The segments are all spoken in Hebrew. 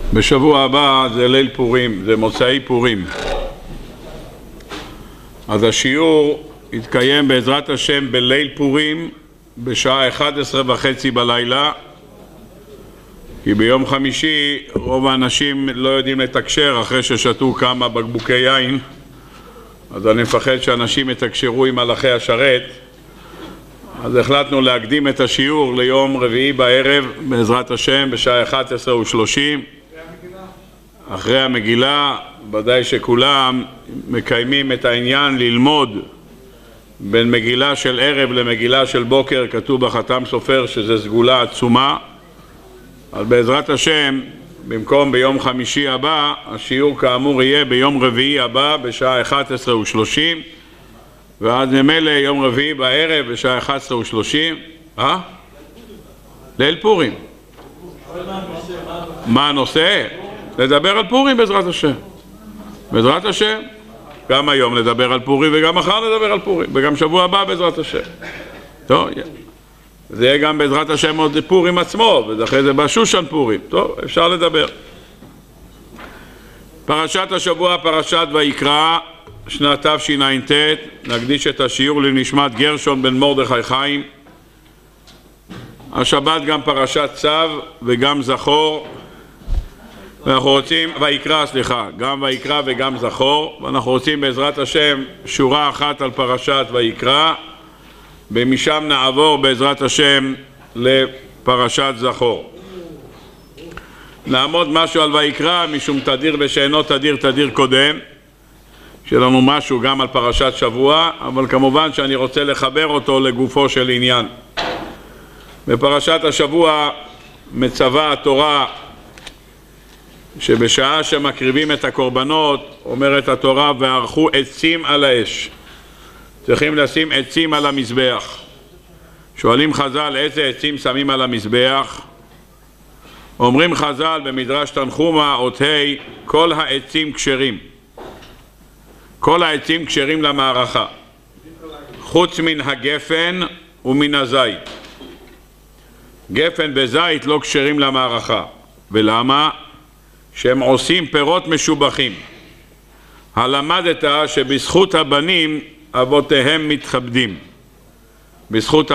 בשבוע הבא זה ליל פורים, זה מוצאי פורים. אז השיעור יתקיים בעזרת השם בליל פורים בשעה 11:30 בלילה, כי ביום חמישי רוב האנשים לא יודעים לתקשר אחרי ששתו כמה בקבוקי יין, אז אני מפחד שאנשים יתקשרו עם מלאכי השרת. אז החלטנו להקדים את השיעור ליום רביעי בערב בעזרת השם בשעה 11:30 אחרי המגילה. ודאי שכולם מקיימים את העניין ללמוד בין מגילה של ערב למגילה של בוקר. כתוב בחתם סופר שזה סגולה עצומה. אז בעזרת השם במקום ביום חמישי הבא, השיעור כאמור יהיה ביום רביעי הבא בשעה 11:30, ואז ממילא יום רביעי בערב בשעה 11:30. ליל פורים. מה הנושא? לדבר על פורים בעזרת השם. בעזרת השם. גם היום נדבר על פורים וגם מחר נדבר על פורים וגם שבוע הבא בעזרת השם. טוב, זה יהיה גם בעזרת השם עוד פורים עצמו, ואחרי זה בשושן פורים. טוב, אפשר לדבר. פרשת השבוע, פרשת ויקרא, שנת תשע"ט. נקדיש את השיעור לנשמת גרשון בן מרדכי חיים. השבת גם פרשת צו וגם זכור. ואנחנו רוצים, גם ויקרא וגם זכור, ואנחנו רוצים בעזרת השם שורה אחת על פרשת ויקרא, ומשם נעבור בעזרת השם לפרשת זכור. נעמוד משהו על ויקרא משום תדיר ושאינו תדיר, תדיר קודם, שיהיה לנו משהו גם על פרשת שבוע, אבל כמובן שאני רוצה לחבר אותו לגופו של עניין. בפרשת השבוע מצווה התורה שבשעה שמקריבים את הקורבנות, אומרת התורה, וערכו עצים על האש. צריכים לשים עצים על המזבח. שואלים חז"ל איזה עצים שמים על המזבח? אומרים חז"ל במדרש תנחומא אות ה', כל העצים כשרים. כל העצים כשרים למערכה, חוץ מן הגפן ומן הזית. גפן וזית לא כשרים למערכה. ולמה? שהם עושים פירות משובחים. הלמדת שבזכות הבנים אבותיהם מתכבדים. בזכות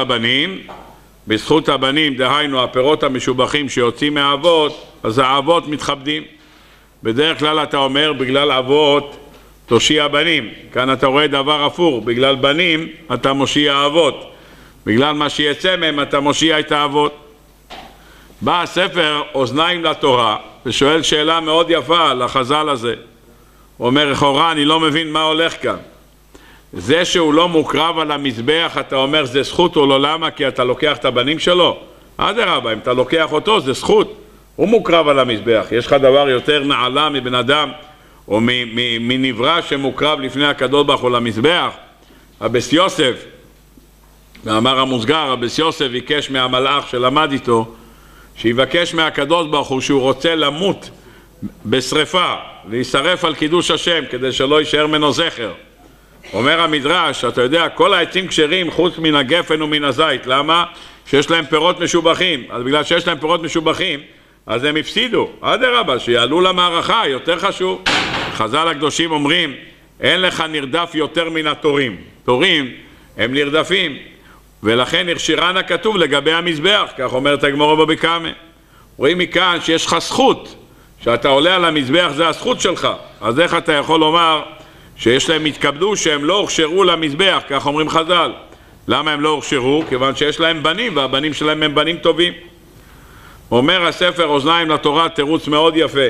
הבנים, דהיינו הפירות המשובחים שיוצאים מהאבות, אז האבות מתכבדים. בדרך כלל אתה אומר בגלל אבות תושיע בנים. כאן אתה רואה דבר הפוך, בגלל בנים אתה מושיע אבות, בגלל מה שיצא מהם אתה מושיע את האבות. בא הספר אוזניים לתורה ושואל שאלה מאוד יפה על החז"ל הזה. הוא אומר, לכאורה אני לא מבין מה הולך כאן. זה שהוא לא מוקרב על המזבח, אתה אומר זה זכות או לא? למה? כי אתה לוקח את הבנים שלו? אדרבה, אם אתה לוקח אותו זה זכות. הוא מוקרב על המזבח. יש לך דבר יותר נעלה מבן אדם או מנברא שמוקרב לפני הקדוש ברוך הוא למזבח? אבס יוסף, מאמר המוסגר, אבס יוסף ביקש מהמלאך שלמד איתו שיבקש מהקדוש ברוך הוא שהוא רוצה למות בשריפה, להישרף על קידוש השם כדי שלא יישאר ממנו זכר. אומר המדרש, אתה יודע, כל העצים כשרים חוץ מן הגפן ומן הזית. למה? שיש להם פירות משובחים. אז בגלל שיש להם פירות משובחים אז הם הפסידו. אדרבה, שיעלו למערכה, יותר חשוב. חז"ל הקדושים אומרים, אין לך נרדף יותר מן התורים. תורים הם נרדפים, ולכן הכשירן הכתוב לגבי המזבח, כך אומרת הגמרא בבבא קמא. רואים מכאן שיש לך זכות, שאתה עולה על המזבח זה הזכות שלך. אז איך אתה יכול לומר שיש להם התכבדו שהם לא הוכשרו למזבח? כך אומרים חז"ל. למה הם לא הוכשרו? כיוון שיש להם בנים, והבנים שלהם הם בנים טובים. אומר הספר אוזניים לתורה תירוץ מאוד יפה.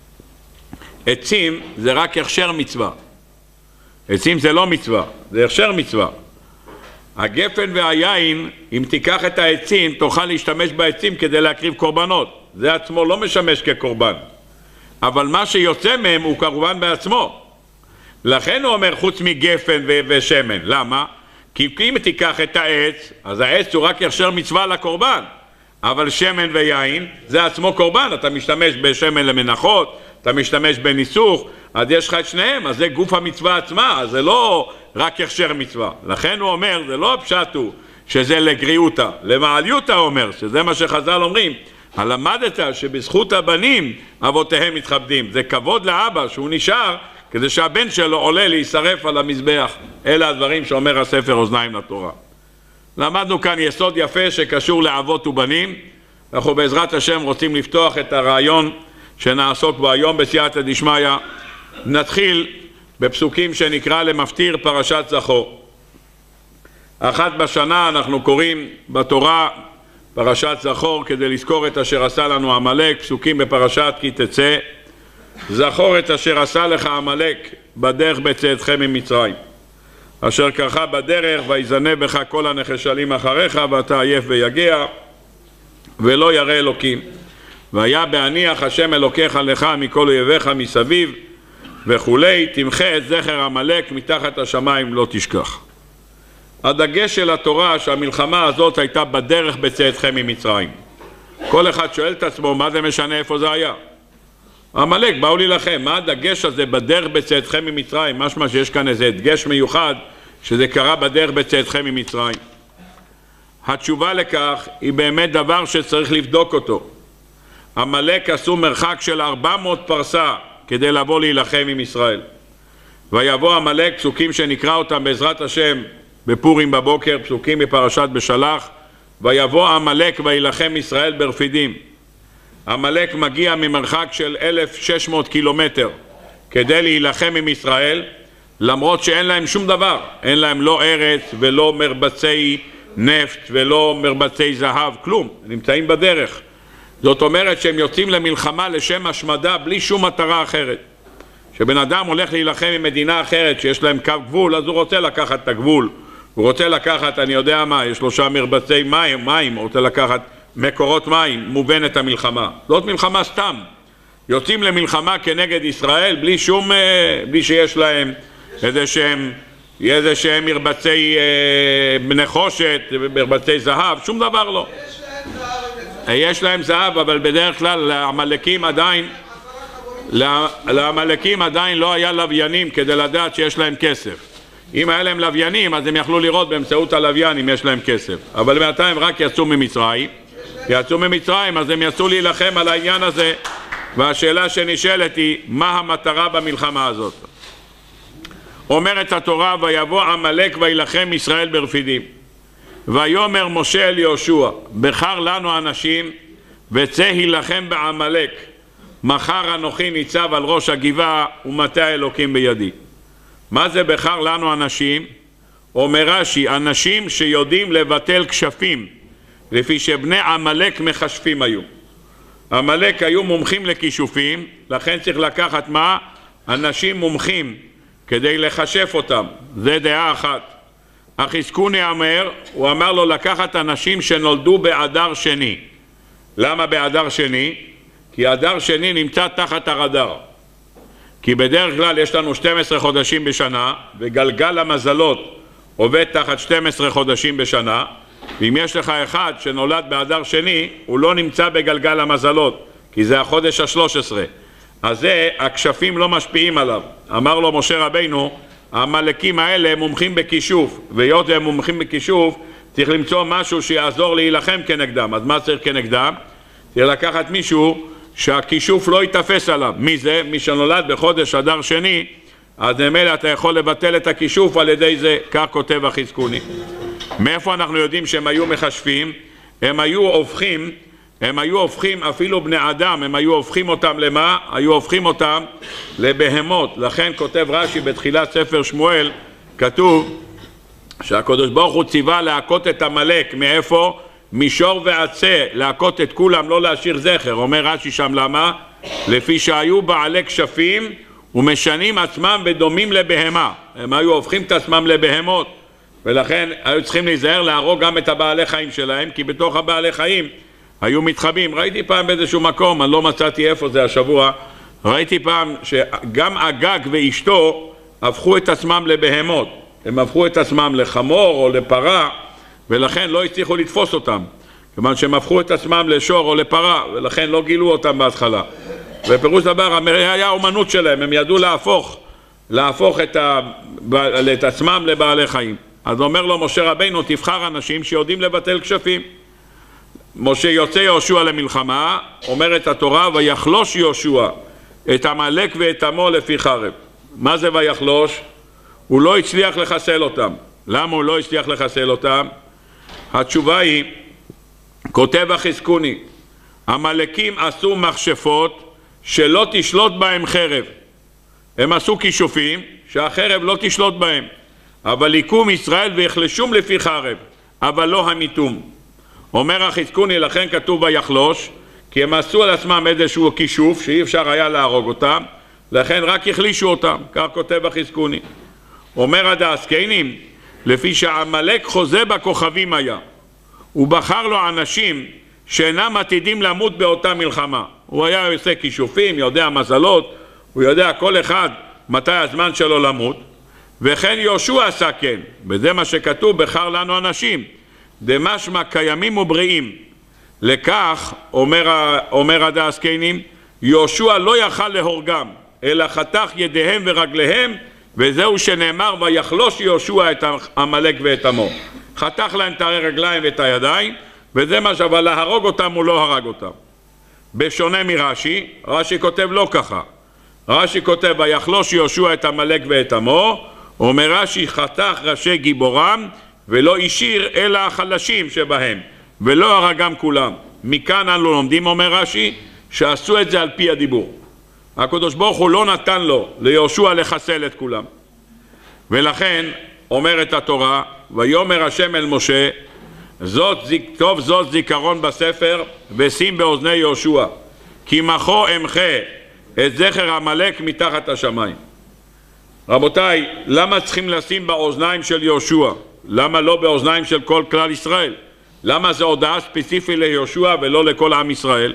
עצים זה רק הכשר מצווה. עצים זה לא מצווה, זה הכשר מצווה. הגפן והיין, אם תיקח את העצים, תוכל להשתמש בעצים כדי להקריב קורבנות. זה עצמו לא משמש כקורבן. אבל מה שיוצא מהם הוא קורבן בעצמו. לכן הוא אומר חוץ מגפן ושמן. למה? כי אם תיקח את העץ, אז העץ הוא רק הכשר מצווה לקורבן. אבל שמן ויין זה עצמו קורבן. אתה משתמש בשמן למנחות, אתה משתמש בניסוך, אז יש לך את שניהם, אז זה גוף המצווה עצמה, אז זה לא רק הכשר מצווה. לכן הוא אומר, זה לא הפשט הוא שזה לגריעותא, למעליותא אומר, שזה מה שחז"ל אומרים, למדת שבזכות הבנים אבותיהם מתכבדים. זה כבוד לאבא שהוא נשאר כדי שהבן שלו עולה להישרף על המזבח. אלה הדברים שאומר הספר אוזניים לתורה. למדנו כאן יסוד יפה שקשור לאבות ובנים. אנחנו בעזרת השם רוצים לפתוח את הרעיון שנעסוק בו היום בסייעתא דשמיא. נתחיל בפסוקים שנקרא למפטיר פרשת זכור. אחת בשנה אנחנו קוראים בתורה פרשת זכור כדי לזכור את אשר עשה לנו עמלק. פסוקים בפרשת כי תצא, זכור את אשר עשה לך עמלק בדרך בצאתכם ממצרים, אשר קרך בדרך ויזנב בך כל הנחשלים אחריך ואתה עייף ויגע ולא ירא אלוקים, והיה בהניח השם אלוקיך לך מכל אויביך מסביב וכולי. תמחה את זכר עמלק מתחת השמיים לא תשכח. הדגש של התורה שהמלחמה הזאת הייתה בדרך בצאתכם ממצרים. כל אחד שואל את עצמו מה זה משנה איפה זה היה. עמלק באו להילחם, מה הדגש הזה בדרך בצאתכם ממצרים? משמע שיש כאן איזה הדגש מיוחד שזה קרה בדרך בצאתכם ממצרים. התשובה לכך היא באמת דבר שצריך לבדוק אותו. עמלק עשו מרחק של 400 פרסה כדי לבוא להילחם עם ישראל. ויבוא עמלק, פסוקים שנקרא אותם בעזרת השם בפורים בבוקר, פסוקים בפרשת בשלח. ויבוא עמלק וילחם ישראל ברפידים. עמלק מגיע ממרחק של 1,600 קילומטר כדי להילחם עם ישראל, למרות שאין להם שום דבר. אין להם לא ארץ ולא מרבצי נפט ולא מרבצי זהב, כלום. נמצאים בדרך. זאת אומרת שהם יוצאים למלחמה לשם השמדה בלי שום מטרה אחרת. שבן אדם הולך להילחם עם מדינה אחרת שיש להם קו גבול, אז הוא רוצה לקחת את הגבול. הוא רוצה לקחת, אני יודע מה, יש 3 מרבצי מים, הוא רוצה לקחת מקורות מים, מובנת המלחמה. זאת מלחמה סתם. יוצאים למלחמה כנגד ישראל בלי שיש להם איזה שהם מרבצי נחושת, מרבצי זהב, שום דבר לא. יש להם זהב, אבל בדרך כלל לעמלקים עדיין לא היה לוויינים כדי לדעת שיש להם כסף. אם היה להם לוויינים אז הם יכלו לראות באמצעות הלוויין אם יש להם כסף. אבל בינתיים רק יצאו ממצרים, אז הם יצאו להילחם על העניין הזה. והשאלה שנשאלת היא, מה המטרה במלחמה הזאת? אומרת התורה, ויבוא עמלק וילחם ישראל ברפידים. ויאמר משה אל יהושע, בחר לנו אנשים וצא הילחם בעמלק. מחר אנוכי ניצב על ראש הגבעה ומטה האלוקים בידי. מה זה בחר לנו אנשים? אומר רש"י, אנשים שיודעים לבטל כשפים, לפי שבני עמלק מכשפים היו. עמלק היו מומחים לכישופים, לכן צריך לקחת מה? אנשים מומחים כדי לחשף אותם. זה דעה אחת. החזקוני אומר, הוא אמר לו לקחת אנשים שנולדו באדר שני. למה באדר שני? כי אדר שני נמצא תחת הרדאר. כי בדרך כלל יש לנו 12 חודשים בשנה, וגלגל המזלות עובד תחת 12 חודשים בשנה, ואם יש לך אחד שנולד באדר שני, הוא לא נמצא בגלגל המזלות, כי זה החודש ה-13. אז זה, הכשפים לא משפיעים עליו. אמר לו משה רבינו, העמלקים האלה הם מומחים בכישוף, והיות הם מומחים בכישוף, צריך למצוא משהו שיעזור להילחם כנגדם. אז מה צריך כנגדם? צריך לקחת מישהו שהכישוף לא יתפס עליו. מי זה? מי שנולד בחודש אדר שני, אז ממילא אתה יכול לבטל את הכישוף על ידי זה, כך כותב החזקוני. מאיפה אנחנו יודעים שהם היו מחשפים? הם היו הופכים אפילו בני אדם, הם היו הופכים אותם למה? היו הופכים אותם לבהמות. לכן כותב רש"י בתחילת ספר שמואל, כתוב שהקדוש ברוך הוא ציווה להכות את עמלק. מאיפה? מישור ועצה, להכות את כולם, לא להשאיר זכר. אומר רש"י שם למה? לפי שהיו בעלי כשפים ומשנים עצמם בדומים לבהמה. הם היו הופכים את עצמם לבהמות, ולכן היו צריכים להיזהר להרוג גם את הבעלי חיים שלהם, כי בתוך הבעלי חיים היו מתחבאים. ראיתי פעם באיזשהו מקום, אני לא מצאתי איפה זה השבוע, ראיתי פעם שגם אגג ואשתו הפכו את עצמם לבהמות. הם הפכו את עצמם לחמור או לפרה, ולכן לא הצליחו לתפוס אותם, כיוון שהם הפכו את עצמם לשור או לפרה, ולכן לא גילו אותם בהתחלה. ופירוש דבר, היה האומנות שלהם, הם ידעו להפוך את עצמם לבעלי חיים. אז אומר לו משה רבינו, תבחר אנשים שיודעים לבטל כשפים. משה יוצא יהושע למלחמה, אומרת התורה, ויחלוש יהושע את עמלק ואת עמו לפי חרב. מה זה ויחלוש? הוא לא הצליח לחסל אותם. למה הוא לא הצליח לחסל אותם? התשובה היא, כותב החזקוני, עמלקים עשו מכשפות שלא תשלוט בהם חרב. הם עשו כישופים שהחרב לא תשלוט בהם, אבל יקום ישראל ויחלשום לפי חרב, אבל לא המיתום. אומר החזקוני, לכן כתוב ויחלוש, כי הם עשו על עצמם איזשהו כישוף שאי אפשר היה להרוג אותם, לכן רק החלישו אותם, כך כותב החזקוני. אומר הדאסקיינים, לפי שהעמלק חוזה בכוכבים היה, הוא בחר לו אנשים שאינם עתידים למות באותה מלחמה. הוא היה עושה כישופים, יודע מזלות, הוא יודע כל אחד מתי הזמן שלו למות, וכן יהושע עשה כן, וזה מה שכתוב, בחר לנו אנשים דמשמע קיימים ובריאים. לכך אומר הדאסקיינים, יהושע לא יכל להורגם, אלא חתך ידיהם ורגליהם, וזהו שנאמר ויחלוש יהושע את עמלק ואת עמו. חתך להם את הרגליים ואת הידיים, וזה מה אבל להרוג אותם הוא לא הרג אותם. בשונה מרש"י, רש"י כותב לא ככה. רש"י כותב ויחלוש יהושע את עמלק ואת עמו, אומר רש"י חתך ראשי גיבורם ולא השאיר אלא החלשים שבהם, ולא הרגם כולם. מכאן אנו לומדים, אומר רש"י, שעשו את זה על פי הדיבור. הקדוש ברוך הוא לא נתן לו ליהושע לחסל את כולם, ולכן אומרת התורה, ויאמר השם אל משה, טוב זאת זיכרון בספר ושים באוזני יהושע, כי מחו אמחה את זכר עמלק מתחת השמיים. רבותיי, למה צריכים לשים באוזניים של יהושע? למה לא באוזניים של כל כלל ישראל? למה זה הודעה ספציפית ליהושע ולא לכל עם ישראל?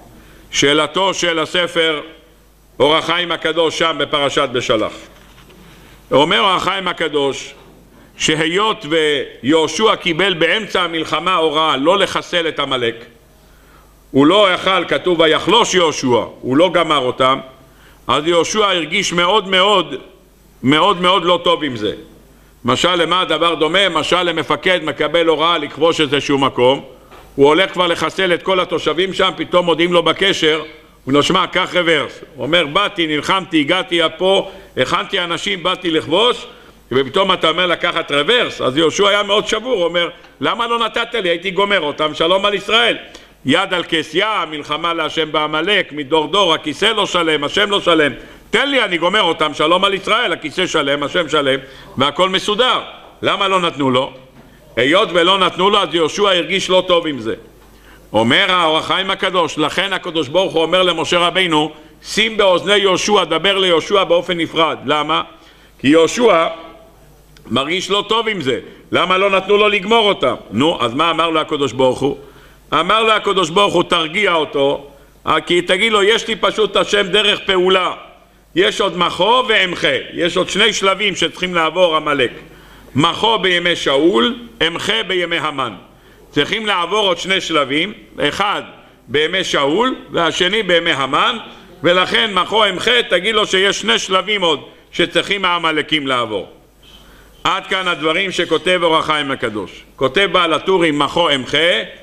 שאלתו של הספר אור החיים הקדוש שם בפרשת בשלח. אומר אור החיים הקדוש שהיות ויהושע קיבל באמצע המלחמה הוראה לא לחסל את עמלק, הוא לא יכל, כתוב ויחלוש יהושע, הוא לא גמר אותם, אז יהושע הרגיש מאוד מאוד מאוד מאוד לא טוב עם זה. משל למה הדבר דומה? משל למפקד מקבל הוראה לכבוש איזשהו מקום, הוא הולך כבר לחסל את כל התושבים שם, פתאום מודיעים לו בקשר, הוא נשמע כך רוורס, הוא אומר באתי, נלחמתי, הגעתי פה, הכנתי אנשים, באתי לכבוש, ופתאום אתה אומר לקחת רוורס. אז יהושע היה מאוד שבור, הוא אומר למה לא נתת לי, הייתי גומר אותם, שלום על ישראל. יד על כסיה, מלחמה להשם בעמלק, מדור דור, הכיסא לא שלם, השם לא שלם, תן לי, אני גומר אותם, שלום על ישראל, הכיסא שלם, השם שלם, והכל מסודר. למה לא נתנו לו? היות ולא נתנו לו, אז יהושע הרגיש לא טוב עם זה. אומר האור החיים הקדוש, לכן הקדוש ברוך הוא אומר למשה רבינו, שים באוזני יהושע, דבר ליהושע באופן נפרד. למה? כי יהושע מרגיש לא טוב עם זה. למה לא נתנו לו לגמור אותם? נו, אז מה אמר לו הקדוש ברוך הוא? אמר לו הקדוש ברוך הוא, תרגיע אותו, כי תגיד לו, יש לי פשוט השם דרך פעולה. יש עוד מחו ואמחה, יש עוד שני שלבים שצריכים לעבור עמלק. מחו בימי שאול, אמחה בימי המן. צריכים לעבור עוד שני שלבים, אחד בימי שאול והשני בימי המן, ולכן מחו אמחה, תגיד לו שיש שני שלבים עוד שצריכים העמלקים לעבור. עד כאן הדברים שכותב אור החיים הקדוש. כותב בעל הטורים מחו אמחה,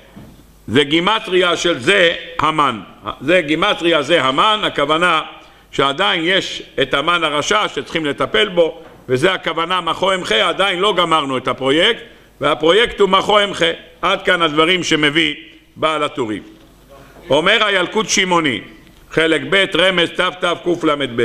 זה גימטריה של זה המן. זה גימטריה זה המן, הכוונה שעדיין יש את המן הרשע שצריכים לטפל בו, וזה הכוונה מחו אמחה, עדיין לא גמרנו את הפרויקט, והפרויקט הוא מחו אמחה. עד כאן הדברים שמביא בעל הטורים. אומר הילקוט שמעוני, חלק ב' רמז ת' ק' ל' ב',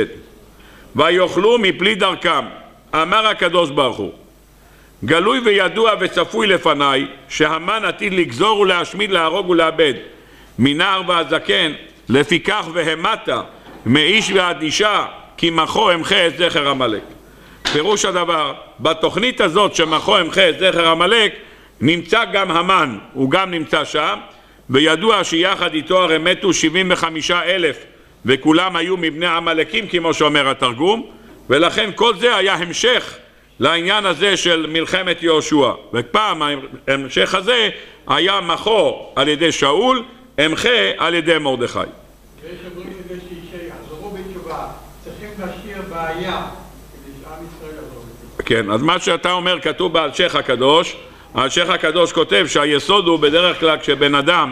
ויאכלו מפלי דרכם, אמר הקדוש ברוך הוא, גלוי וידוע וצפוי לפניי שהמן עתיד לגזור ולהשמיד, להרוג ולאבד מנער ועד זקן, לפיכך והמת מאיש ועד אישה, כי מחו אמחה את זכר עמלק. פירוש הדבר, בתוכנית הזאת שמחו אמחה את זכר עמלק נמצא גם המן, הוא גם נמצא שם, וידוע שיחד איתו הרי מתו 75,000 וכולם היו מבני עמלקים כמו שאומר התרגום, ולכן כל זה היה המשך לעניין הזה של מלחמת יהושע. ופעם ההמשך הזה היה מחו על ידי שאול, אמחה על ידי מרדכי. יש אומרים כדי שיחזרו בתשובה, צריכים להשאיר בעיה כדי שעם ישראל יחזור בתשובה. כן, אז מה שאתה אומר כתוב באלשיך הקדוש. האלשיך הקדוש כותב שהיסוד הוא בדרך כלל כשבן אדם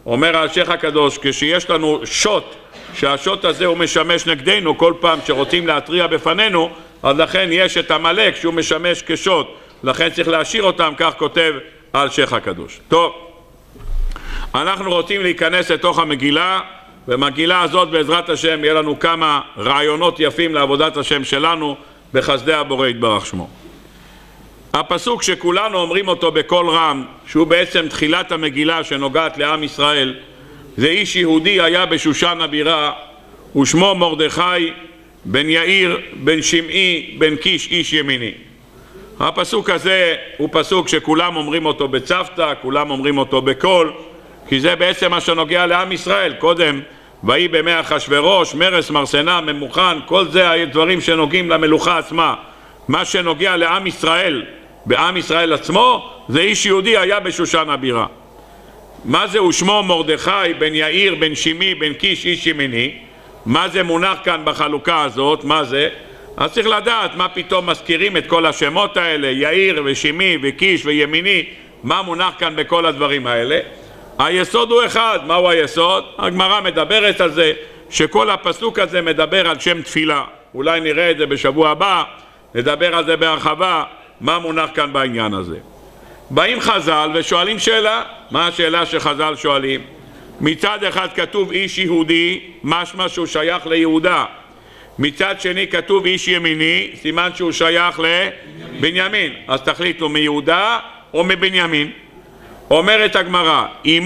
אומר השייך הקדוש, כשיש לנו שוט, שהשוט הזה הוא משמש נגדנו כל פעם שרוצים להטריע בפנינו, אז לכן יש את המלאק שהוא משמש כשוט, לכן צריך להשאיר אותם, כך כותב על שייך הקדוש. טוב, אנחנו רוצים להיכנס לתוך המגילה, במגילה הזאת בעזרת השם יהיה לנו כמה רעיונות יפים לעבודת השם שלנו בחסדי הבורא יתברך שמו. הפסוק שכולנו אומרים אותו בקול רם, שהוא בעצם תחילת המגילה שנוגעת לעם ישראל, זה איש יהודי היה בשושן הבירה, ושמו מרדכי בן יאיר בן שמעי בן קיש איש ימיני. הפסוק הזה הוא פסוק שכולם אומרים אותו בצוותא, כולם אומרים אותו בקול, כי זה בעצם מה שנוגע לעם ישראל. קודם ויהי בימי אחשוורוש, מרש מרסנה ממוכן, כל זה דברים שנוגעים למלוכה עצמה. מה שנוגע לעם ישראל, בעם ישראל עצמו, זה איש יהודי היה בשושן הבירה. מה זה ושמו מרדכי בן יאיר בן שמעי בן קיש איש ימיני? מה זה מונח כאן בחלוקה הזאת? מה זה? אז צריך לדעת מה פתאום מזכירים את כל השמות האלה, יאיר ושמעי וקיש וימיני, מה מונח כאן בכל הדברים האלה. היסוד הוא אחד. מהו היסוד? הגמרא מדברת על זה שכל הפסוק הזה מדבר על שם תפילה. אולי נראה את זה בשבוע הבא, נדבר על זה בהרחבה, מה מונח כאן בעניין הזה. באים חז"ל ושואלים שאלה. מה השאלה שחז"ל שואלים? מצד אחד כתוב איש יהודי, משמע שהוא שייך ליהודה. מצד שני כתוב איש ימיני, סימן שהוא שייך לבנימין. אז תחליטו מיהודה או מבנימין. אומרת הגמרא,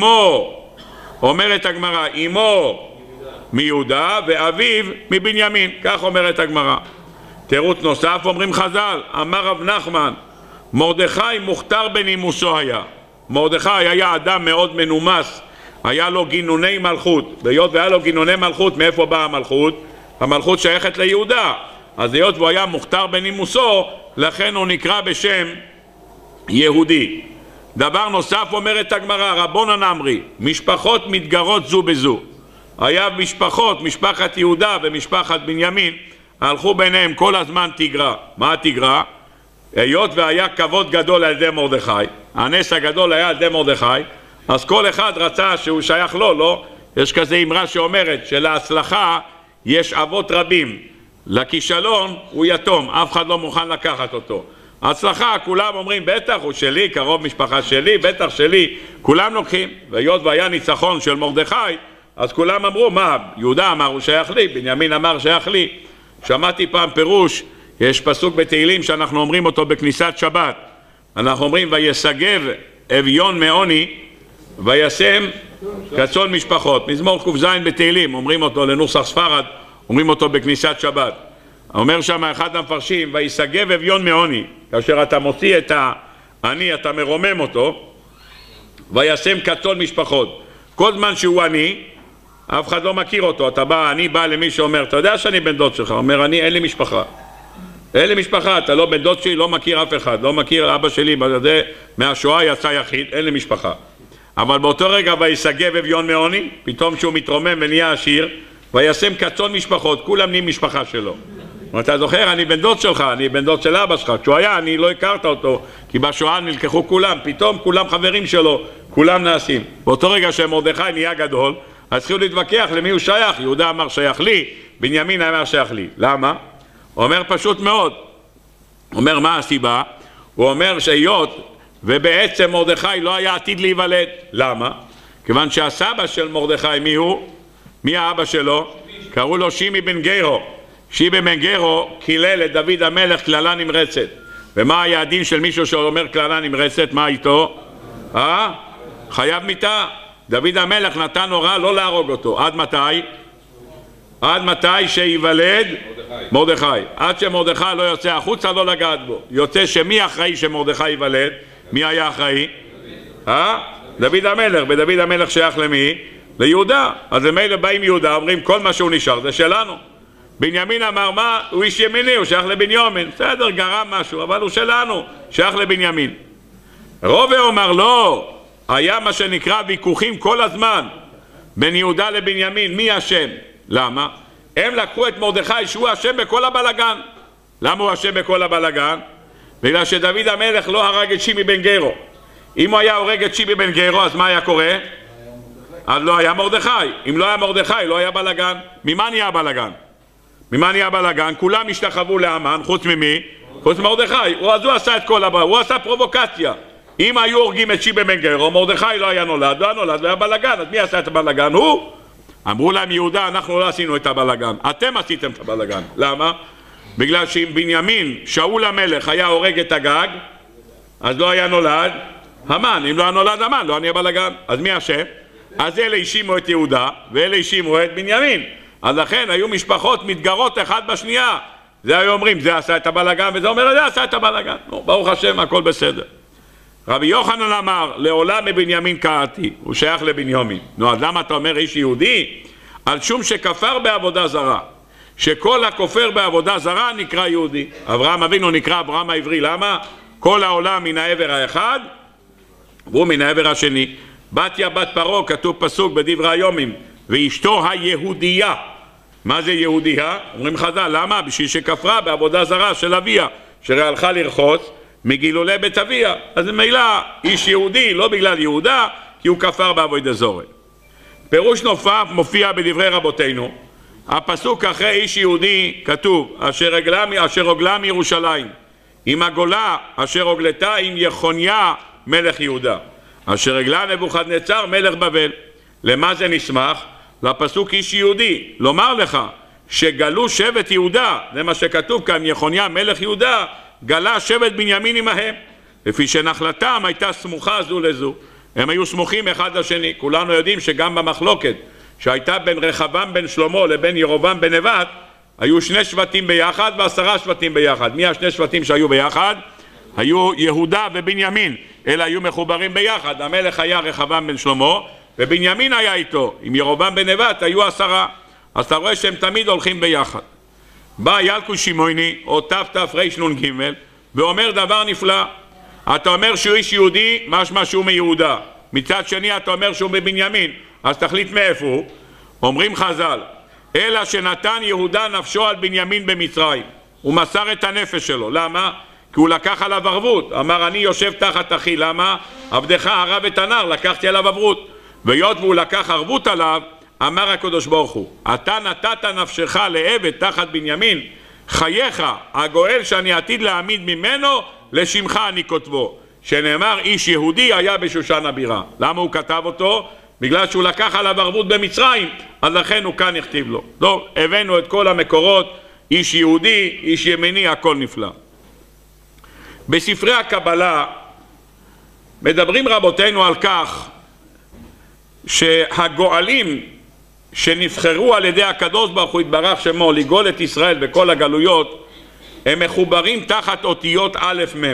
אמו מיהודה ואביו מבנימין. כך אומרת הגמרא. תירוץ נוסף אומרים חז"ל, אמר רב נחמן, מרדכי מוכתר בנימוסו היה. מרדכי היה אדם מאוד מנומס, היה לו גינוני מלכות. והיות והיה לו גינוני מלכות, מאיפה באה המלכות? המלכות שייכת ליהודה. אז היות והוא היה מוכתר בנימוסו, לכן הוא נקרא בשם יהודי. דבר נוסף אומרת הגמרא, רבונן אמרי, משפחות מתגרות זו בזו. היה משפחות, משפחת יהודה ומשפחת בנימין, הלכו ביניהם כל הזמן תגרה. מה התגרה? היות והיה כבוד גדול על ידי מרדכי, הנס הגדול היה על ידי מרדכי, אז כל אחד רצה שהוא שייך לו, לא? יש כזה אמרה שאומרת שלהצלחה יש אבות רבים, לכישלון הוא יתום, אף אחד לא מוכן לקחת אותו. הצלחה, כולם אומרים בטח הוא שלי, קרוב משפחה שלי, בטח שלי, כולם לוקחים. והיות והיה ניצחון של מרדכי, אז כולם אמרו, מה, יהודה אמר הוא שייך לי, בנימין אמר שייך לי. שמעתי פעם פירוש, יש פסוק בתהילים שאנחנו אומרים אותו בכניסת שבת. אנחנו אומרים, ויסגב אביון מעוני, וישם כצאן משפחות. מזמור ק"ז בתהילים, אומרים אותו לנוסח ספרד, אומרים אותו בכניסת שבת. אומר שם אחד המפרשים, ויסגב אביון מעוני, כאשר אתה מוציא את העני, אתה מרומם אותו, וישם כצאן משפחות. כל זמן שהוא עני, אף אחד לא מכיר אותו. אני בא למי שאומר, אתה יודע שאני בן דוד שלך? אומר, אין לי משפחה. אין לי משפחה, אתה לא בן דוד שלי, לא מכיר אף אחד, לא מכיר אבא שלי, מהשואה יצא יחיד, אין לי משפחה. אבל באותו רגע ויסגב אביון מעוני, פתאום שהוא מתרומם ונהיה עשיר, וישם כצאן משפחות, כולם נהיים משפחה שלו. אתה זוכר, אני בן דוד שלך, אני בן דוד של אבא שלך. כשהוא היה, אני לא הכרת אותו, כי בשואה נלקחו כולם, פתאום כולם חברים שלו, כולם נעשים. באותו רגע שמרדכי נהיה גדול, אז צריכים להתווכח למי הוא שייך. יהודה אמר שייך לי, בנימין אמר שייך לי. למה? הוא אומר פשוט מאוד. הוא אומר מה הסיבה? הוא אומר שהיות ובעצם מרדכי לא היה עתיד להיוולד. למה? כיוון שהסבא של מרדכי מי הוא? מי האבא שלו? קראו לו שימי בן גרו. שימי בן גרו קילל לדוד המלך קללה נמרצת. ומה היה הדין של מישהו שאומר קללה נמרצת? מה איתו? חייב מיתה. דוד המלך נתן הוראה לא להרוג אותו. עד מתי? עד מתי שיוולד מרדכי. עד שמרדכי לא יוצא החוצה לא לגעת בו. יוצא שמי אחראי שמרדכי יוולד? מי היה אחראי? דוד המלך. ודוד המלך שייך למי? ליהודה. אז למילא באים יהודה, אומרים כל מה שהוא נשאר זה שלנו. בנימין אמר מה? הוא איש ימיני, הוא שייך לבנימין. בסדר, גרם משהו, אבל הוא שלנו, שייך לבנימין. רובה אומר לא, היה מה שנקרא ויכוחים כל הזמן בין יהודה לבנימין, מי אשם? למה? הם לקחו את מרדכי שהוא אשם בכל הבלגן. למה הוא אשם בכל הבלגן? בגלל שדוד המלך לא הרג את שימי בן גרו. אם הוא היה הורג את שימי בן גרו, אז מה היה קורה? אז לא היה מרדכי. אם לא היה מרדכי, לא היה בלגן. ממה נהיה בלגן? ממה נהיה בלגן? כולם השתחוו להמן, חוץ ממי? חוץ מרדכי. אז הוא עשה את כל הבא, הוא עשה פרובוקציה. אם היו הורגים את שיבה בן גרו, מרדכי לא היה נולד, לא היה בלגן. אז מי עשה את הבלגן? הוא. אמרו להם יהודה, אנחנו לא עשינו את הבלגן, אתם עשיתם את הבלגן. למה? בגלל שאם בנימין, שאול המלך, היה הורג את הגג, אז לא היה נולד המן. אם לא היה נולד המן, לא היה בלגן. אז מי אשם? אז אלה האשימו את יהודה, ואלה האשימו את בנימין. אז לכן היו משפחות מתגרות אחד בשנייה. זה היו אומרים, זה עשה את הבלגן, וזה אומר, זה עשה את הבלגן. ברוך השם, הכל בסדר. רבי יוחנן אמר, לעולם מבנימין קראתי, הוא שייך לבנימין. נו, אז למה אתה אומר איש יהודי? על שום שכפר בעבודה זרה. שכל הכופר בעבודה זרה נקרא יהודי. אברהם אבינו נקרא אברהם העברי. למה? כל העולם מן העבר האחד, והוא מן העבר השני. בתיה בת פרעה, כתוב פסוק בדברי היומים, ואשתו היהודייה. מה זה יהודייה? אומרים חז"ל, למה? בשביל שכפרה בעבודה זרה של אביה, שהלכה לרחוץ מגילולי בית אביה. אז ממילא איש יהודי, לא בגלל יהודה, כי הוא כפר בעבודה זרה. פירוש נוסף מופיע בדברי רבותינו. הפסוק אחרי איש יהודי כתוב, אשר הוגלה מירושלים, עם הגולה אשר הוגלתה עם יחוניה מלך יהודה, אשר הגלה נבוכדנצר מלך בבל. למה זה נסמך? לפסוק איש יהודי. לומר לך שגלו שבט יהודה, זה מה שכתוב כאן, יחוניה מלך יהודה, גלה שבט בנימין עמהם, לפי שנחלתם הייתה סמוכה זו לזו. הם היו סמוכים אחד לשני. כולנו יודעים שגם במחלוקת שהייתה בין רחבעם בן שלמה לבין ירבעם בן נבט, היו 2 שבטים ביחד ו10 שבטים ביחד. מי השני שבטים שהיו ביחד? היו יהודה ובנימין. אלה היו מחוברים ביחד. המלך היה רחבעם בן שלמה ובנימין היה איתו. עם ירבעם בן נבט היו 10. אז אתה רואה שהם תמיד הולכים ביחד. בא ילקוט שמעוני או תרנ"ג ואומר דבר נפלא. אתה אומר שהוא איש יהודי, משמע שהוא מיהודה. מצד שני אתה אומר שהוא מבנימין, אז תחליט מאיפה הוא. אומרים חז"ל, אלא שנתן יהודה נפשו על בנימין במצרים, הוא מסר את הנפש שלו. למה? כי הוא לקח עליו ערבות. אמר, אני יושב תחת אחי. למה? עבדך הרב את הנער, לקחתי עליו ערבות. והיות והוא לקח ערבות עליו, אמר הקדוש ברוך הוא, אתה נתת נפשך לעבד תחת בנימין, חייך הגואל שאני עתיד להעמיד ממנו לשמך אני כותבו. שנאמר איש יהודי היה בשושן הבירה. למה הוא כתב אותו? בגלל שהוא לקח עליו ערבות במצרים, אז לכן הוא כאן הכתיב לו. טוב, הבאנו את כל המקורות, איש יהודי, איש ימיני, הכל נפלא. בספרי הקבלה מדברים רבותינו על כך שהגואלים שנבחרו על ידי הקדוש ברוך הוא יתברך שמו לגאול את ישראל בכל הגלויות, הם מחוברים תחת אותיות א' מ'.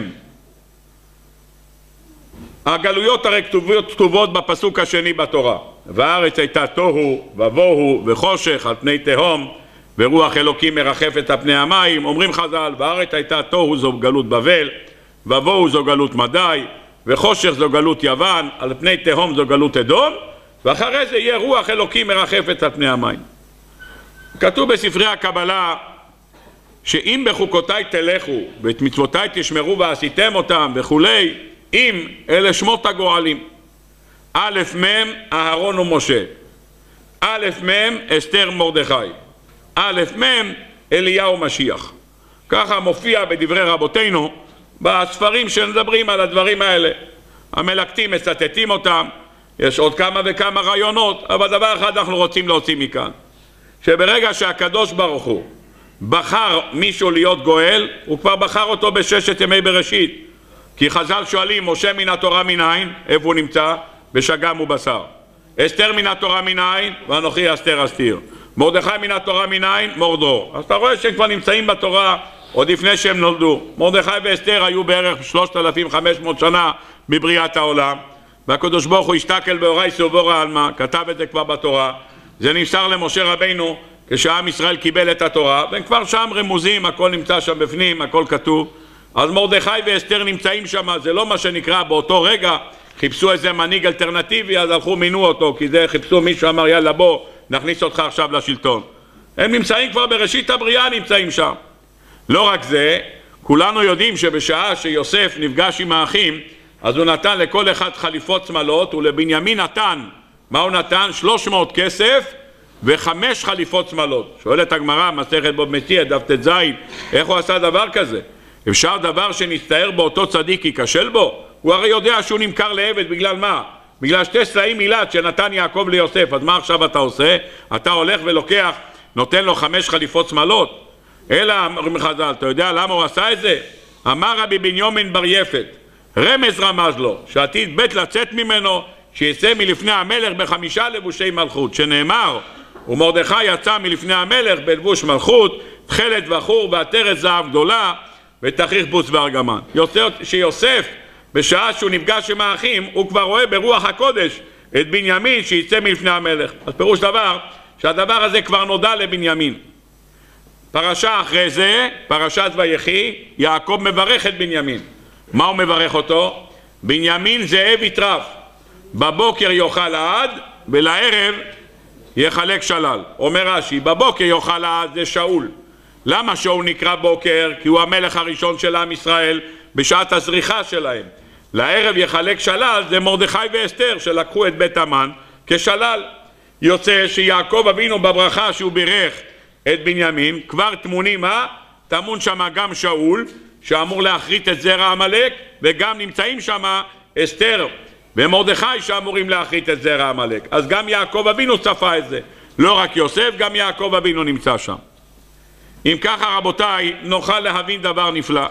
הגלויות הרי כתובות בפסוק השני בתורה, והארץ הייתה תוהו ובוהו וחושך על פני תהום ורוח אלוקים מרחפת על פני המים. אומרים חז"ל, והארץ הייתה תוהו זו גלות בבל, ובוהו זו גלות מדי, וחושך זו גלות יוון, על פני תהום זו גלות אדום, ואחרי זה יהיה רוח אלוקים מרחפת על פני המים. כתוב בספרי הקבלה שאם בחוקותיי תלכו ואת מצוותיי תשמרו ועשיתם אותם וכולי, אם אלה שמות הגואלים. א' מ' אהרון ומשה, א' מ' אסתר מרדכי, א' מ' אליהו משיח. ככה מופיע בדברי רבותינו בספרים שמדברים על הדברים האלה. המלקטים מצטטים אותם, יש עוד כמה וכמה רעיונות, אבל דבר אחד אנחנו רוצים להוציא מכאן, שברגע שהקדוש ברוך הוא בחר מישהו להיות גואל, הוא כבר בחר אותו בששת ימי בראשית. כי חז"ל שואלים, משה מן התורה מנין? איפה הוא נמצא? בשגם ובשר. אסתר מן התורה מנין? ואנוכי אסתר אסתיר. מרדכי מן התורה מנין? מורדור. אז אתה רואה שהם כבר נמצאים בתורה עוד לפני שהם נולדו. מרדכי ואסתר היו בערך 3,500 שנה בבריאת העולם, והקדוש ברוך הוא השתכל באורייתא ובורא עלמא, כתב את זה כבר בתורה. זה נמסר למשה רבינו כשעם ישראל קיבל את התורה, והם כבר שם רמוזים, הכל נמצא שם בפנים, הכל כתוב. אז מרדכי ואסתר נמצאים שם. זה לא מה שנקרא באותו רגע חיפשו איזה מנהיג אלטרנטיבי אז הלכו מינו אותו, כי זה חיפשו מישהו אמר יאללה בוא נכניס אותך עכשיו לשלטון. הם נמצאים כבר בראשית הבריאה, נמצאים שם. לא רק זה, כולנו יודעים שבשעה שיוסף נפגש עם האחים, אז הוא נתן לכל אחד חליפות שמלות, ולבנימין נתן מה הוא נתן? 300 כסף ו5 חליפות שמלות. שואלת הגמרא, מסכת בבא מציעא, דף ט"ז, איך הוא עשה דבר כזה? אפשר דבר שנסתער באותו צדיק ייכשל בו? הוא הרי יודע שהוא נמכר לעבד בגלל מה? בגלל 2 סלעים מילת שנתן יעקב ליוסף. אז מה עכשיו אתה עושה? אתה הולך ולוקח, נותן לו 5 חליפות שמלות? אלא, אומרים חז"ל, אתה יודע למה הוא עשה את זה? אמר רבי בנימין בר יפת, רמז רמז לו, שעתיד בית לצאת ממנו, שיצא מלפני המלך ב5 לבושי מלכות, שנאמר, ומרדכי יצא מלפני המלך בלבוש מלכות, תכלת וחור ועטרת זהב גדולה, ותכריך בוץ וארגמן. שיוסף, בשעה שהוא נפגש עם האחים, הוא כבר רואה ברוח הקודש את בנימין שיצא מלפני המלך. אז פירוש דבר, שהדבר הזה כבר נודע לבנימין. פרשה אחרי זה, פרשת ויחי, יעקב מברך את בנימין. מה הוא מברך אותו? בנימין זאב יטרף, בבוקר יאכל עד ולערב יחלק שלל. אומר רש"י, בבוקר יאכל עד זה שאול. למה שאול נקרא בוקר? כי הוא המלך הראשון של עם ישראל בשעת הזריחה שלהם. לערב יחלק שלל זה מרדכי ואסתר שלקחו את בית המן כשלל. יוצא שיעקב אבינו בברכה שהוא בירך את בנימין, כבר תמונים מה? תמון שם גם שאול שאמור להכרית את זרע עמלק, וגם נמצאים שם אסתר ומרדכי שאמורים להכרית את זרע עמלק. אז גם יעקב אבינו צפה את זה, לא רק יוסף, גם יעקב אבינו נמצא שם. אם ככה רבותיי, נוכל להבין דבר נפלא.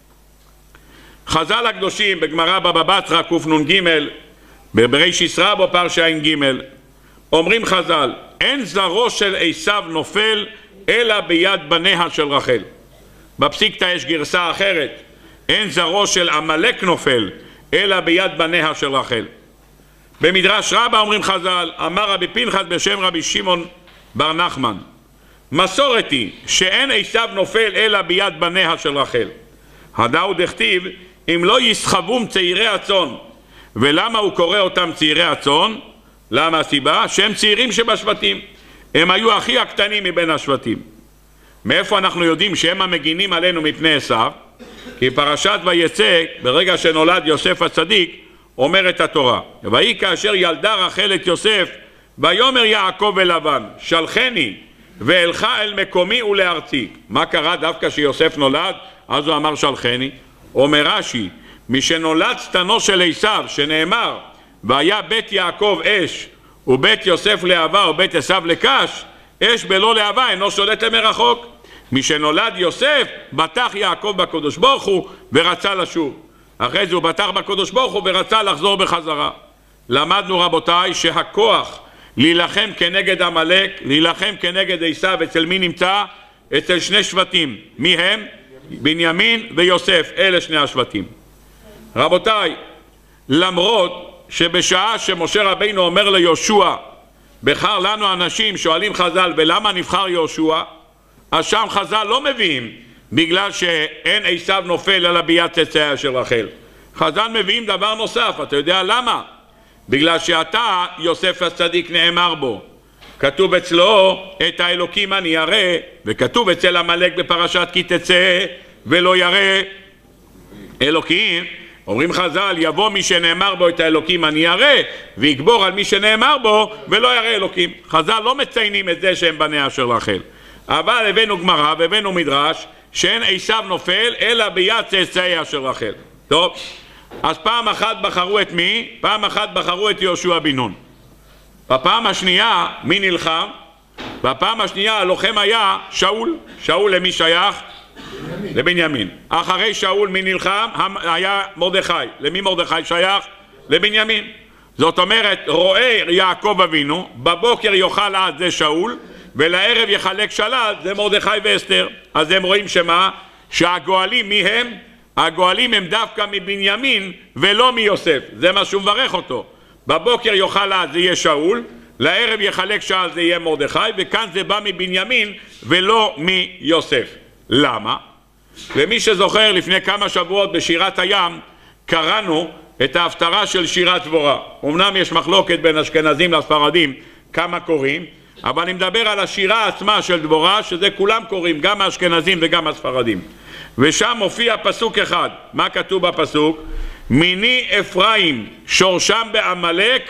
חז"ל הקדושים בגמרא בבא בתרא קנ"ג בריש רבא פרשיה ע"ג אומרים חז"ל, אין זרעו של עשיו נופל אלא ביד בניה של רחל. בפסיקתא יש גרסה אחרת, אין זרעו של עמלק נופל אלא ביד בניה של רחל. במדרש רבה אומרים חז"ל, אמר רבי פנחס בשם רבי שמעון בר נחמן, מסורת היא שאין עשיו נופל אלא ביד בניה של רחל. הדאו דכתיב אם לא יסחבום צעירי הצאן. ולמה הוא קורא אותם צעירי הצאן? למה הסיבה? שהם צעירים שבשבטים, הם היו הכי הקטנים מבין השבטים. מאיפה אנחנו יודעים שהם המגינים עלינו מפני עשיו? כי פרשת ויצא, ברגע שנולד יוסף הצדיק, אומרת התורה, ויהי כאשר ילדה רחל את יוסף, ויאמר יעקב אל לבן, שלחני ואלך אל מקומי ולארצי. מה קרה דווקא שיוסף נולד? אז הוא אמר שלחני. אומר רש"י, משנולד צטנו של עשיו, שנאמר והיה בית יעקב אש ובית יוסף להבה ובית עשיו לקש, אש בלא להבה אינו שולט למרחוק. משנולד יוסף בטח יעקב בקדוש ברוך הוא ורצה לשוב. אחרי זה הוא בטח בקדוש ברוך הוא ורצה לחזור בחזרה. למדנו רבותיי שהכוח להילחם כנגד עמלק, להילחם כנגד עשיו, אצל מי נמצא? אצל 2 שבטים. מי הם? בנימין ויוסף, אלה 2 השבטים. רבותיי, למרות שבשעה שמשה רבינו אומר ליהושע, בחר לנו אנשים, שואלים חז"ל, ולמה נבחר יהושע? אז שם חז"ל לא מביאים בגלל שאין עשיו נופל אלא ביד צאצאיה של רחל. חז"ל מביאים דבר נוסף, אתה יודע למה? בגלל שאתה יוסף הצדיק נאמר בו, כתוב אצלו את האלוקים אני ירא, וכתוב אצל עמלק בפרשת כי תצא ולא ירא אלוקים. אומרים חז"ל, יבוא מי שנאמר בו את האלוקים אני ירא, ויגבור על מי שנאמר בו ולא ירא אלוקים. חז"ל לא מציינים את זה שהם בניה של רחל, אבל הבאנו גמרא והבאנו מדרש שאין עשיו נופל אלא ביד צאצאיה של רחל. טוב, אז פעם אחת בחרו את מי? פעם אחת בחרו את יהושע בן נון. בפעם השנייה מי נלחם? בפעם השנייה הלוחם היה שאול. שאול למי שייך? לבנימין. אחרי שאול מי נלחם? היה מרדכי. למי מרדכי שייך? לבנימין. זאת אומרת, רואה יעקב אבינו, בבוקר יאכל עד זה שאול, ולערב יחלק שלל זה מרדכי ואסתר. אז הם רואים שמה? שהגואלים מי הם? הגואלים הם דווקא מבנימין ולא מיוסף. זה מה שהוא מברך אותו. בבוקר יאכל עד זה יהיה שאול, לערב יחלק שלל זה יהיה מרדכי, וכאן זה בא מבנימין ולא מיוסף. למה? למי שזוכר, לפני כמה שבועות בשירת הים קראנו את ההפטרה של שירת דבורה. אמנם יש מחלוקת בין אשכנזים לספרדים כמה קוראים, אבל אני מדבר על השירה עצמה של דבורה, שזה כולם קוראים, גם האשכנזים וגם הספרדים. ושם מופיע פסוק אחד. מה כתוב בפסוק? מיני אפרים שורשם בעמלק,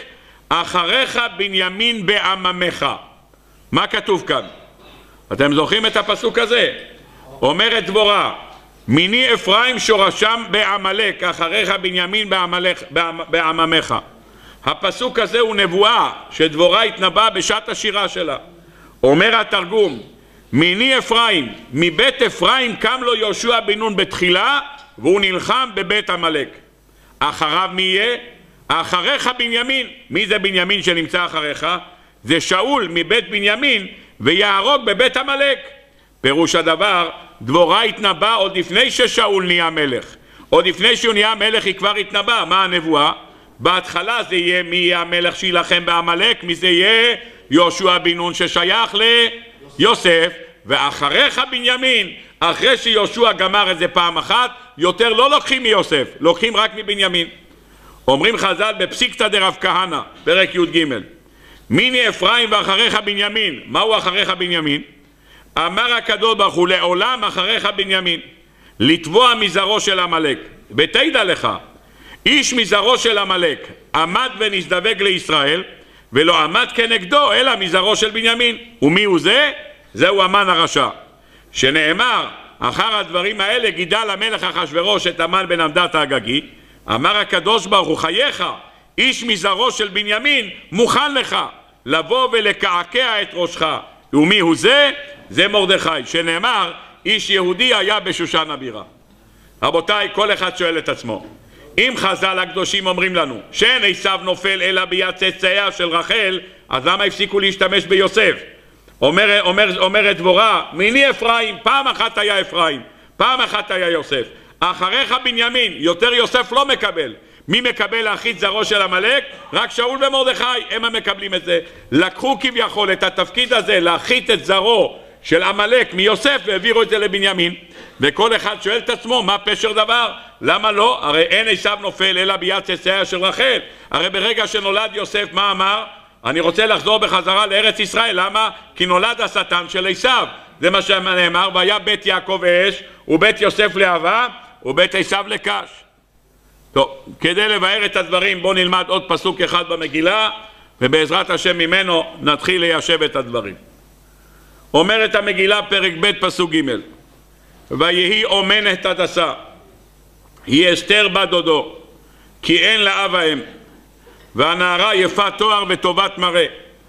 אחריך בנימין בעממך. מה כתוב כאן? אתם זוכרים את הפסוק הזה? אומרת דבורה, מיני אפרים שורשם בעמלק, אחריך בנימין בעממך. הפסוק הזה הוא נבואה שדבורה התנבאה בשעת השירה שלה. אומר התרגום, מיני אפרים, מבית אפרים קם לו יהושע בן נון בתחילה, והוא נלחם בבית עמלק. אחריו מי יהיה? אחריך בנימין. מי זה בנימין שנמצא אחריך? זה שאול מבית בנימין, ויהרוג בבית עמלק. פירוש הדבר, דבורה התנבא עוד לפני ששאול נהיה מלך. עוד לפני שהוא נהיה מלך היא כבר התנבא. מה הנבואה? בהתחלה זה יהיה מי יהיה המלך שילחם בעמלק, מי זה יהיה? יהושע בן נון ששייך ליוסף. ואחריך בנימין, אחרי שיהושע גמר את זה פעם אחת, יותר לא לוקחים מיוסף, לוקחים רק מבנימין. אומרים חז"ל בפסיקתא דרב כהנא, פרק י"ג, מיני אפרים ואחריך בנימין. מהו אחריך בנימין? אמר הקדוש ברוך הוא, לעולם אחריך בנימין, לתבוע מזרעו של עמלק. ותדע לך, איש מזרעו של עמלק עמד ונזדווג לישראל, ולא עמד כנגדו אלא מזרעו של בנימין. ומי הוא זה? זהו המן הרשע, שנאמר אחר הדברים האלה גידל המלך אחשוורוש את המן בן המדת האגגי. אמר הקדוש ברוך הוא, חייך, איש מזרעו של בנימין מוכן לך לבוא ולקעקע את ראשך. ומי הוא זה? זה מרדכי, שנאמר איש יהודי היה בשושן הבירה. רבותיי, כל אחד שואל את עצמו, אם חז"ל הקדושים אומרים לנו שאין עשיו נופל אלא ביד צאצאיה של רחל, אז למה הפסיקו להשתמש ביוסף? אומרת דבורה, מיני אפרים, פעם אחת היה אפרים, פעם אחת היה יוסף. אחריך בנימין, יותר יוסף לא מקבל. מי מקבל להחית זרעו של עמלק? רק שאול ומרדכי, הם המקבלים את זה. לקחו כביכול את התפקיד הזה להחית את זרעו של עמלק מיוסף והעבירו את זה לבנימין. וכל אחד שואל את עצמו, מה פשר דבר? למה לא? הרי אין עשיו נופל אלא ביד צאצאיה של רחל. הרי ברגע שנולד יוסף, מה אמר? אני רוצה לחזור בחזרה לארץ ישראל. למה? כי נולד השטן של עשיו. זה מה שנאמר, והיה בית יעקב אש ובית יוסף לאהבה ובית עשיו לקש. טוב, כדי לבאר את הדברים בואו נלמד עוד פסוק אחד במגילה, ובעזרת השם ממנו נתחיל ליישב את הדברים. אומרת המגילה פרק ב' פסוק ג', ויהי אומנת הדסה, היא אסתר בת דודו, כי אין לה אב ואם, והנערה יפת תואר וטובת מראה,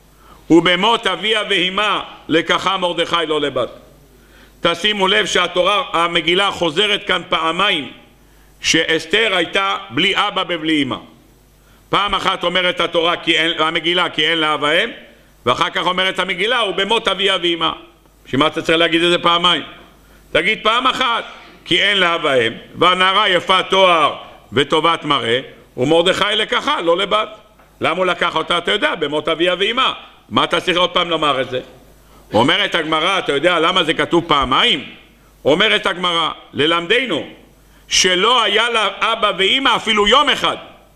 ובמות אביה ואימה לקחה מרדכי לא לבת. תשימו לב שהתורה, המגילה חוזרת כאן פעמיים, שאסתר הייתה בלי אבא ובלי אמא. פעם אחת אומרת התורה המגילה כי אין לה אב ואם, ואחר כך אומרת המגילה ובמות אביה ואמא. שמה אתה צריך להגיד את זה פעמיים? תגיד פעם אחת כי אין לה אב ואם, והנערה יפת תואר וטובת מראה, ומרדכי לקחה לא לבת. למה הוא לקח אותה? אתה יודע, במות אביה ואמא. מה אתה צריך עוד פעם לומר את זה? אומרת הגמרא, אתה יודע למה זה כתוב פעמיים? אומרת הגמרא, ללמדנו שלא היה לה אבא ואמא אפילו יום אחד.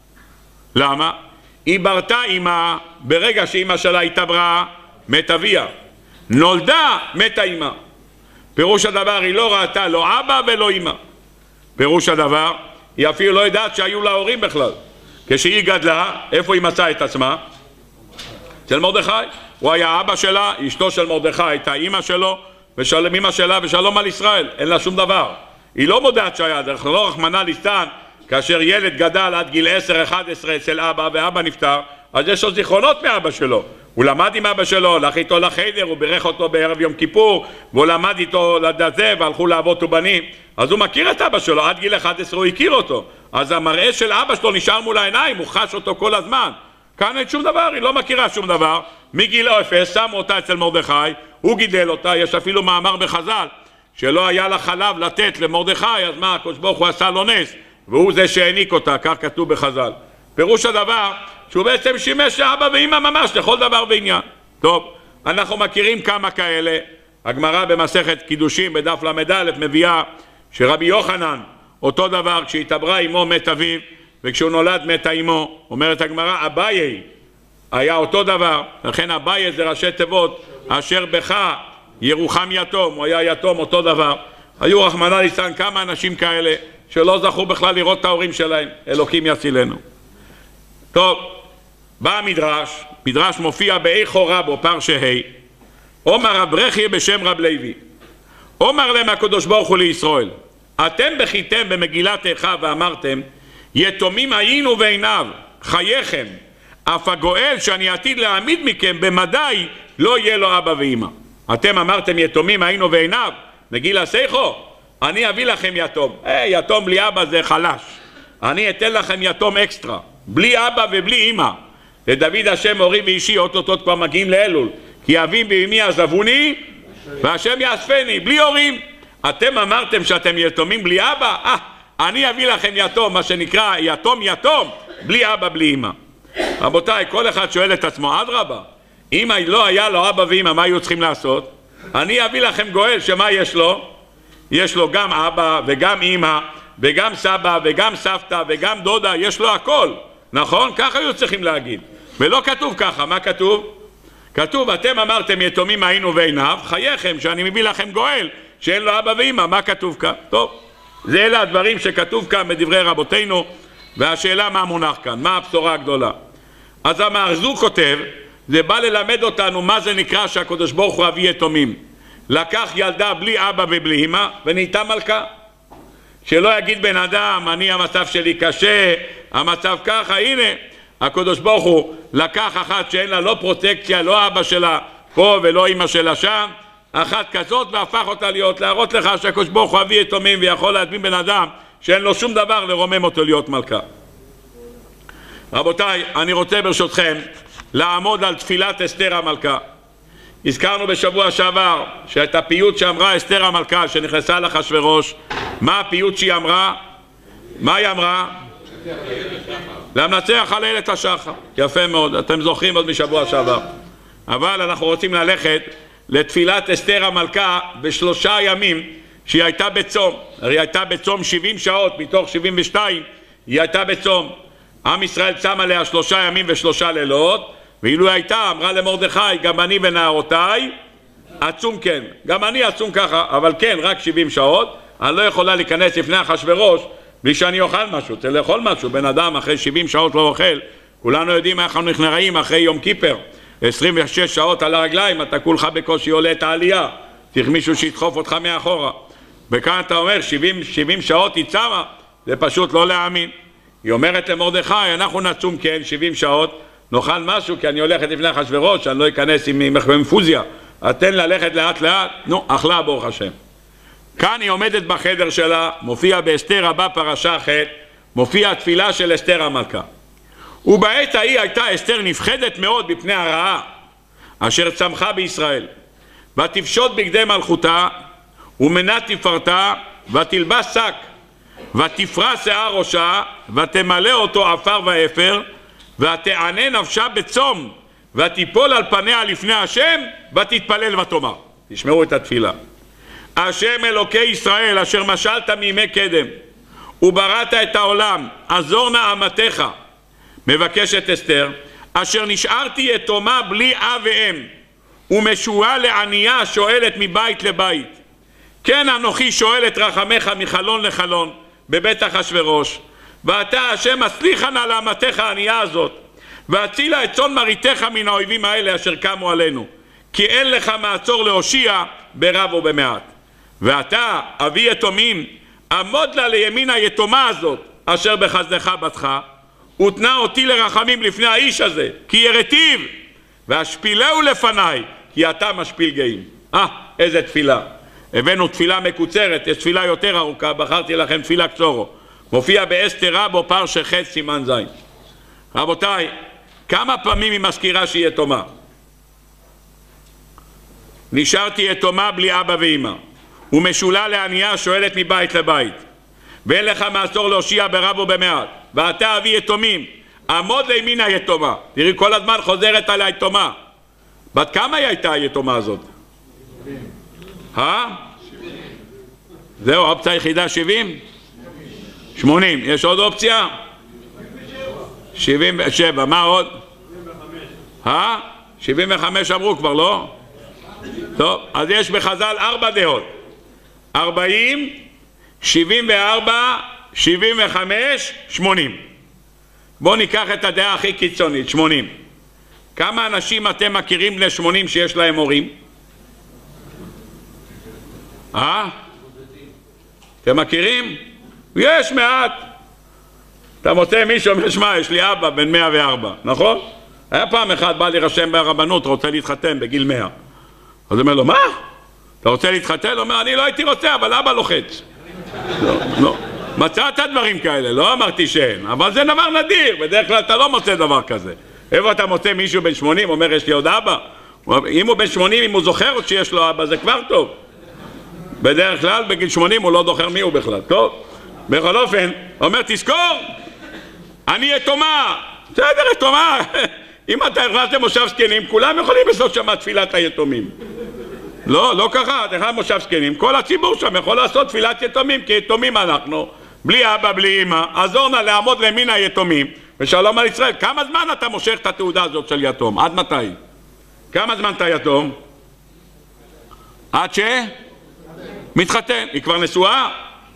למה? היא ברתה אמא, ברגע שאמא שלה התעברה, מת אביה. נולדה, מתה אמא. פירוש הדבר, היא לא ראתה לא אבא ולא אמא. פירוש הדבר, היא אפילו לא יודעת שהיו לה הורים בכלל. כשהיא גדלה, איפה היא מצאה את עצמה? אצל מרדכי. הוא היה אבא שלה, אשתו של מרדכי הייתה אמא שלו, אמא שלה ושלום על ישראל, אין לה שום דבר. היא לא מודעת שהיה, דרך לא רחמנא ליצלן, כאשר ילד גדל עד גיל 10-11 אצל אבא ואבא נפטר, אז יש לו זיכרונות מאבא שלו. הוא למד עם אבא שלו, הלך איתו לחדר, הוא בירך אותו בערב יום כיפור, והוא למד איתו לדזה והלכו לאבות ובנים. אז הוא מכיר את אבא שלו, עד גיל 11 הוא הכיר אותו. אז המראה של אבא שלו נשאר מול העיניים, הוא חש אותו כל הזמן. כאן אין שום דבר, היא לא מכירה שום דבר. מגיל 0 שמו אותה אצל מרדכי, הוא גידל אותה, יש אפילו מאמר בחז"ל, שלא היה לה חלב לתת למרדכי, אז מה, הקדוש ברוך הוא עשה לו נס, והוא זה שהעניק אותה, כך כתוב בחז"ל. פירוש הדבר, שהוא בעצם שימש אבא ואמא ממש לכל דבר ועניין. טוב, אנחנו מכירים כמה כאלה. הגמרא במסכת קידושים בדף למד מביאה שרבי יוחנן, אותו דבר, כשהתעברה אמו מת אביו, וכשהוא נולד מתה אמו. אומרת הגמרא, אביי היה אותו דבר, לכן אביי זה ראשי תיבות, אשר בך ירוחם יתום, הוא היה יתום אותו דבר. היו רחמנא ליצלן כמה אנשים כאלה שלא זכו בכלל לראות את ההורים שלהם, אלוקים יצילנו. טוב, בא המדרש, מדרש מופיע באיכו רבו פרשה ה', אומר רב רכיה בשם רב לוי, אומר להם הקדוש ברוך הוא לישראל, אתם בכיתם במגילת איכה ואמרתם, יתומים היינו ועיניו, חייכם, אף הגואל שאני עתיד להעמיד מכם במדי לא יהיה לו אבא ואמא. אתם אמרתם יתומים היינו ועיניו, נגילה סייחו, אני אביא לכם יתום. יתום בלי אבא זה חלש, אני אתן לכם יתום אקסטרה, בלי אבא ובלי אמא. לדוד השם אורי ואישי, אוטוטוט כבר מגיעים לאלול, כי אבי ואמי עזבוני והשם יאספני, בלי הורים. אתם אמרתם שאתם יתומים בלי אבא, אני אביא לכם יתום, מה שנקרא יתום יתום, בלי אבא בלי אמא. רבותיי, כל אחד שואל את עצמו, אדרבה, אם לא היה לו אבא ואמא, מה היו צריכים לעשות? אני אביא לכם גואל שמה יש לו? יש לו גם אבא וגם אמא וגם סבא וגם סבתא וגם דודה, יש לו הכל, נכון? ככה היו צריכים להגיד, ולא כתוב ככה. מה כתוב? כתוב, אתם אמרתם יתומים היינו ועיניו, חייכם שאני מביא לכם גואל שאין לו אבא ואמא. מה כתוב כאן? טוב, זה אלה הדברים שכתוב כאן בדברי רבותינו, והשאלה מה מונח כאן, מה הבשורה הגדולה. אז המארזו כותב, זה בא ללמד אותנו מה זה נקרא שהקדוש ברוך הוא אבי יתומים. לקח ילדה בלי אבא ובלי אמא ונהייתה מלכה. שלא יגיד בן אדם, אני המצב שלי קשה, המצב ככה. הנה, הקדוש ברוך הוא לקח אחת שאין לה לא פרוטקציה, לא אבא שלה פה ולא אמא שלה שם, אחת כזאת, והפך אותה להיות, להראות לך שהקדוש ברוך הוא אבי יתומים ויכול להדמין בן אדם שאין לו שום דבר לרומם אותו להיות מלכה. רבותיי, אני רוצה ברשותכם לעמוד על תפילת אסתר המלכה. הזכרנו בשבוע שעבר שאת הפיוט שאמרה אסתר המלכה שנכנסה לאחשוורוש, מה הפיוט שהיא אמרה? מה היא אמרה? למנצח על איילת השחר. יפה מאוד, אתם זוכרים עוד משבוע שעבר. אבל אנחנו רוצים ללכת לתפילת אסתר המלכה בשלושה ימים שהיא הייתה בצום. היא הייתה בצום 70 שעות מתוך 72, היא הייתה בצום. עם ישראל צם עליה 3 ימים ו3 לילות, ואילו הייתה, אמרה למרדכי, גם אני ונערותיי עצום. כן, גם אני עצום ככה, אבל כן, רק 70 שעות. אני לא יכולה להיכנס לפני אחשוורוש בלי שאני אוכל משהו. צריך לאכול משהו, בן אדם אחרי 70 שעות לא אוכל. כולנו יודעים איך אנחנו נראים אחרי יום כיפר, 26 שעות על הרגליים, אתה כולך בקושי עולה את העלייה, צריך מישהו שידחוף אותך מאחורה. וכאן אתה אומר 70 שעות היא צמה, זה פשוט לא להאמין. היא אומרת למרדכי, אנחנו נצום כן 70 שעות, נאכל משהו, כי אני הולכת לפני אחשוורוש, אני לא אכנס עם אינפוזיה, תן ללכת לאט לאט. נו, אכלה ברוך השם. כאן היא עומדת בחדר שלה, מופיע באסתר רבה פרשה ח', מופיע התפילה של אסתר המלכה. ובעת ההיא הייתה אסתר נפחדת מאוד בפני הרעה אשר צמחה בישראל, ותפשוט בגדי מלכותה ומנת תפארתה, ותלבש שק, ותפרע שיער ראשה, ותמלא אותו עפר ואפר, ותענה נפשה בצום, ותיפול על פניה לפני השם, ותתפלל ותאמר. תשמעו את התפילה. השם אלוקי ישראל אשר משלת מימי קדם ובראת את העולם, עזור נא אמתך. מבקשת אסתר, אשר נשארתי יתומה בלי אב ואם ומשורה לענייה שואלת מבית לבית, כן אנוכי שואלת רחמך מחלון לחלון בבית אחשוורוש, ואתה השם הצליחה נא לאמתך הענייה הזאת, והצילה את צאן מרעיתך מן האויבים האלה אשר קמו עלינו, כי אין לך מעצור להושיע ברב ובמעט. ואתה אבי יתומים, עמוד לה לימין היתומה הזאת אשר בחסדך בתך, ותנה אותי לרחמים לפני האיש הזה, כי ירטיב, והשפילהו לפניי, כי אתה משפיל גאים. איזה תפילה. הבאנו תפילה מקוצרת, יש תפילה יותר ארוכה, בחרתי לכם תפילה קצורו. מופיע באסתר רבו פרשה ח' סימן ז'. רבותיי, כמה פעמים היא מזכירה שהיא יתומה? נשארתי יתומה בלי אבא ואמא, ומשולה לענייה שואלת מבית לבית, ואין לך מעצור להושיע ברב ובמעט, ואתה אבי יתומים, עמוד לימין היתומה. תראי, כל הזמן חוזרת על היתומה. בת כמה היא הייתה היתומה הזאת? 70. זהו, האופציה היחידה 70? 80. יש עוד אופציה? 77. מה עוד? 75 אמרו כבר, לא? טוב, אז יש בחז"ל 4 דעות. 40, 74, 75, 80. בואו ניקח את הדעה הכי קיצונית, 80. כמה אנשים אתם מכירים בני 80 שיש להם הורים? אתם מכירים? יש מעט. אתה מוצא מישהו אומר, שמע, יש לי אבא בן 104, נכון? היה פעם אחד בא להירשם ברבנות, רוצה להתחתן בגיל 100. אז הוא אומר לו, מה? אתה רוצה להתחתן? הוא אומר, אני לא הייתי רוצה, אבל אבא לוחץ. לא. מצאת דברים כאלה, לא אמרתי שאין, אבל זה דבר נדיר, בדרך כלל אתה לא מוצא דבר כזה. איפה אתה מוצא מישהו בן 80, אומר, יש לי עוד אבא? אם הוא בן 80, אם הוא זוכר שיש לו אבא, זה כבר טוב. בדרך כלל, בגיל 80 הוא לא זוכר מי הוא בכלל, טוב? בכל אופן, הוא אומר, תזכור, אני יתומה. בסדר, יתומה. אם אתה נכנס למושב זקנים, כולם יכולים לעשות שם תפילת היתומים. לא ככה, אתה נכנס למושב זקנים, כל הציבור שם יכול לעשות תפילת יתומים, כי יתומים אנחנו, בלי אבא, בלי אמא, עזור נא לעמוד למין היתומים, ושלום על ישראל. כמה זמן אתה מושך את התעודה הזאת של יתום? עד מתי? כמה זמן אתה יתום? עד מתחתן. היא כבר נשואה?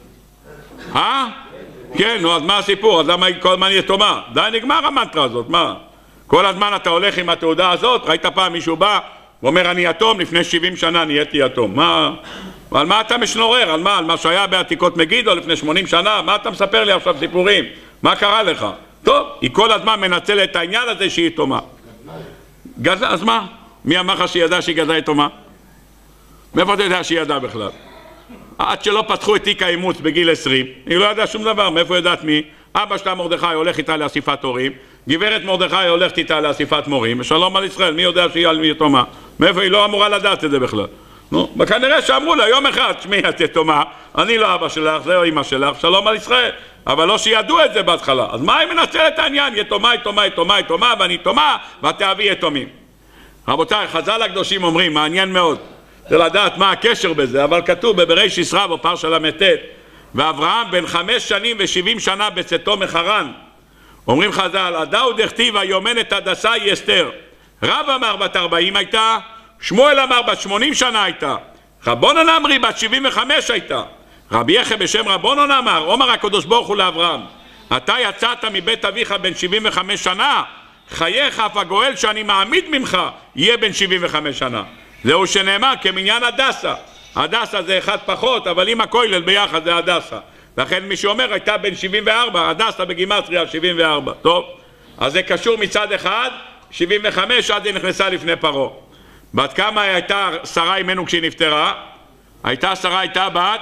כן, נו, אז מה הסיפור? אז למה היא כל הזמן יתומה? די, נגמר המנטרה הזאת, מה? כל הזמן אתה הולך עם התעודה הזאת, ראית פעם מישהו בא ואומר אני יתום, לפני 70 שנה נהייתי יתום. מה? על מה אתה משנורר? על מה? על מה שהיה בעתיקות מגידו לפני 80 שנה? מה אתה מספר לי עכשיו סיפורים? מה קרה לך? טוב, היא כל הזמן מנצלת את העניין הזה שהיא יתומה. גזע, אז מה? מי אמר לך שהיא ידעה שהיא גזעה יתומה? מאיפה אתה יודע שהיא ידעה בכלל? עד שלא פתחו את תיק האימוץ בגיל 20, היא לא ידעה שום דבר. מאיפה יודעת מי? אבא שלה מרדכי הולך איתה לאסיפת הורים, גברת מרדכי הולכת איתה לאסיפת מורים, ושלום על ישראל, מי יודע שהיא על יתומה? מאיפה היא לא אמורה לדעת את זה בכלל? נו, וכנראה שאמרו לה יום אחד, שמי את יתומה, אני לא אבא שלך, זה לא אמא שלך, שלום על ישראל, אבל לא שידעו את זה בהתחלה. אז מה היא מנצלת את העניין? יתומה, יתומה, יתומה, יתומה, ואני יתומה, ותאבי יתומים. רבותיי, חז"ל הקדושים אומרים, מעניין מאוד, זה לדעת מה הקשר בזה, אבל כתוב בבראשית רב בפרשה ל"ט, ואברהם בן 5 שנים ו70 שנה בצאתו מחרן. אומרים חז"ל, הדאו דכתיב היומנת הדסה היא אסתר. רב אמר בת 40 הייתה, שמואל אמר בת 80 שנה הייתה, רבונן אמרי בת 75 הייתה. רבי יחיא בשם רבונן אמר, אומר הקדוש ברוך הוא לאברהם, אתה יצאת מבית אביך בן 75 שנה, חייך אף הגואל שאני מעמיד ממך יהיה בן 75 שנה. זהו שנאמר כמניין הדסה. הדסה זה אחד פחות, אבל עם הכולל ביחד זה הדסה. לכן מי שאומר הייתה בן 74, הדסה בגימטריה 74. טוב, אז זה קשור מצד אחד, 75 עד היא נכנסה לפני פרעה. בת כמה הייתה שרה אימנו כשהיא נפטרה? שרה הייתה בת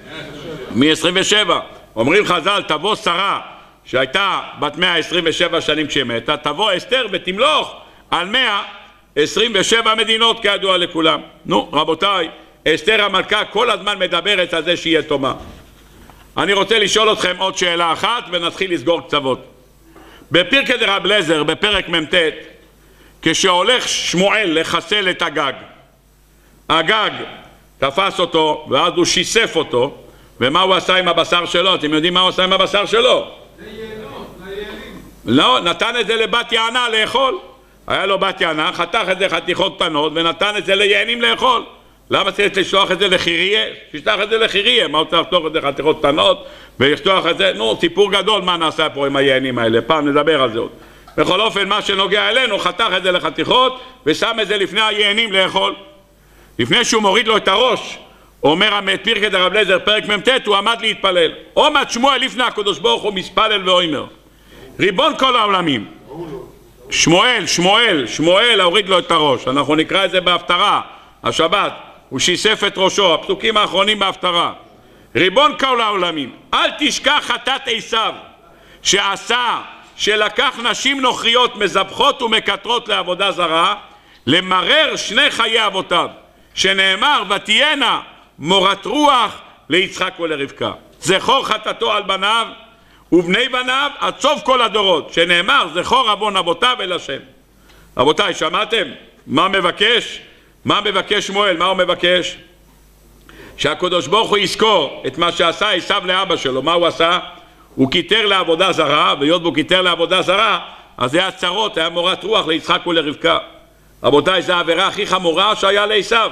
מ-27. אומרים חז"ל, תבוא שרה שהייתה בת 127 שנים כשהיא מתה, תבוא אסתר ותמלוך על 127 מדינות כידוע לכולם. נו רבותיי, אסתר המלכה כל הזמן מדברת על זה שהיא יתומה. אני רוצה לשאול אתכם עוד שאלה אחת ונתחיל לסגור קצוות. בפרקי דרב אליעזר בפרק מ"ט, כשהולך שמואל לחסל את הגג, הגג תפס אותו ואז הוא שיסף אותו, ומה הוא עשה עם הבשר שלו? אתם יודעים מה הוא עשה עם הבשר שלו? לא, נתן את זה לבת יענה לאכול. היה לו בת יענה, חתך את זה חתיכות קטנות ונתן את זה ליענים לאכול. למה צריך לשלוח את זה לחירייה? שישלח את זה לחירייה. מה הוא צריך לשלוח את זה חתיכות קטנות ולשלוח את זה? נו, סיפור גדול מה נעשה פה עם היענים האלה, פעם נדבר על זה עוד. בכל אופן, מה שנוגע אלינו, חתך את זה לחתיכות ושם את זה לפני היענים לאכול. לפני שהוא מוריד לו את הראש, אומר פרקי דרב אליעזר פרק מ"ט, הוא עמד להתפלל. עומד שמואל לפני הקדוש ברוך הוא מספלל ואומר, ריבון כל העולמים. שמואל הוריד לו את הראש. אנחנו נקרא את זה בהפטרה השבת, הוא שיסף את ראשו, הפסוקים האחרונים בהפטרה. ריבון כל העולמים, אל תשכח חטאת עשיו שעשה, שלקח נשים נוכריות מזבחות ומקטרות לעבודה זרה, למרר שני חיי אבותיו, שנאמר ותהיינה מורת רוח ליצחק ולרבקה. זכור חטאתו על בניו ובני בניו עד סוף כל הדורות, שנאמר זכור עוון אבותיו אל השם. רבותיי, שמעתם? מה מבקש? מה מבקש שמואל? מה הוא מבקש? שהקדוש ברוך הוא יזכור את מה שעשה עשיו לאבא שלו. מה הוא עשה? הוא קיטר לעבודה זרה, והיות והוא קיטר לעבודה זרה, אז היה צרות, היה מורת רוח ליצחק ולרבקה. רבותיי, זו העבירה הכי חמורה שהיה לעשיו.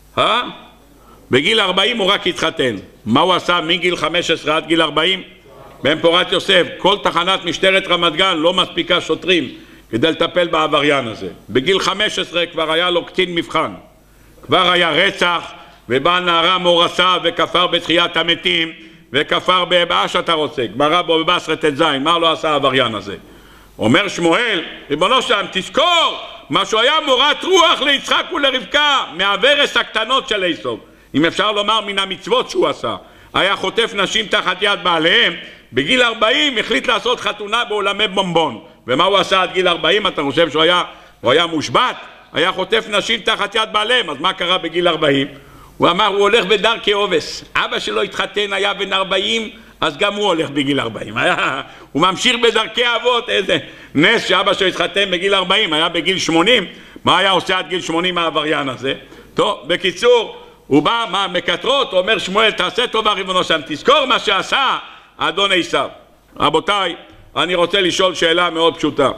בגיל 40 הוא רק התחתן. מה הוא עשה מגיל 15 עד גיל 40? בן פורת יוסף, כל תחנת משטרת רמת גן לא מספיקה שוטרים כדי לטפל בעבריין הזה. בגיל 15 כבר היה לו קצין מבחן, כבר היה רצח, ובא נערה מורסה וכפר בתחיית המתים וכפר במה שאתה רוצה. גמרא בו בבשרת ט"ז, מה לא עשה העבריין הזה? אומר שמואל, ריבונו שלם, תזכור מה שהוא היה מורת רוח ליצחק ולרבקה מהוורס הקטנות של עשיו. אם אפשר לומר מן המצוות שהוא עשה, היה חוטף נשים תחת יד בעליהם. בגיל 40 החליט לעשות חתונה בעולמי בומבון. ומה הוא עשה עד גיל 40? אתה חושב שהוא היה מושבת? היה חוטף נשים תחת יד בעליהם. אז מה קרה בגיל 40? הוא אמר, הוא הולך בדרכי עובס. אבא שלו התחתן, היה בן 40, אז גם הוא הולך בגיל 40. הוא ממשיך בדרכי אבות. איזה נס שאבא שלו התחתן בגיל 40, היה בגיל 80. מה היה עושה עד גיל 80 העבריין הזה? טוב, בקיצור, הוא בא מקטרות, אומר שמואל, תעשה טובה ריבונו שלם, תזכור מה שעשה אדון עשיו. רבותיי, אני רוצה לשאול שאלה מאוד פשוטה.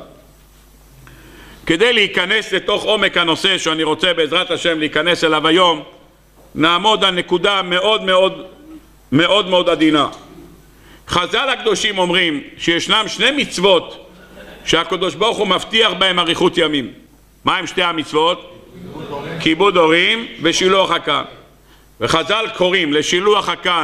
כדי להיכנס לתוך עומק הנושא שאני רוצה בעזרת השם להיכנס אליו היום, נעמוד על נקודה מאוד מאוד מאוד מאוד עדינה. חז"ל הקדושים אומרים שישנם שני מצוות שהקדוש ברוך הוא מבטיח בהם אריכות ימים. מה הם שתי המצוות? כיבוד הורים ושילוח הקן. וחז"ל קוראים לשילוח הקן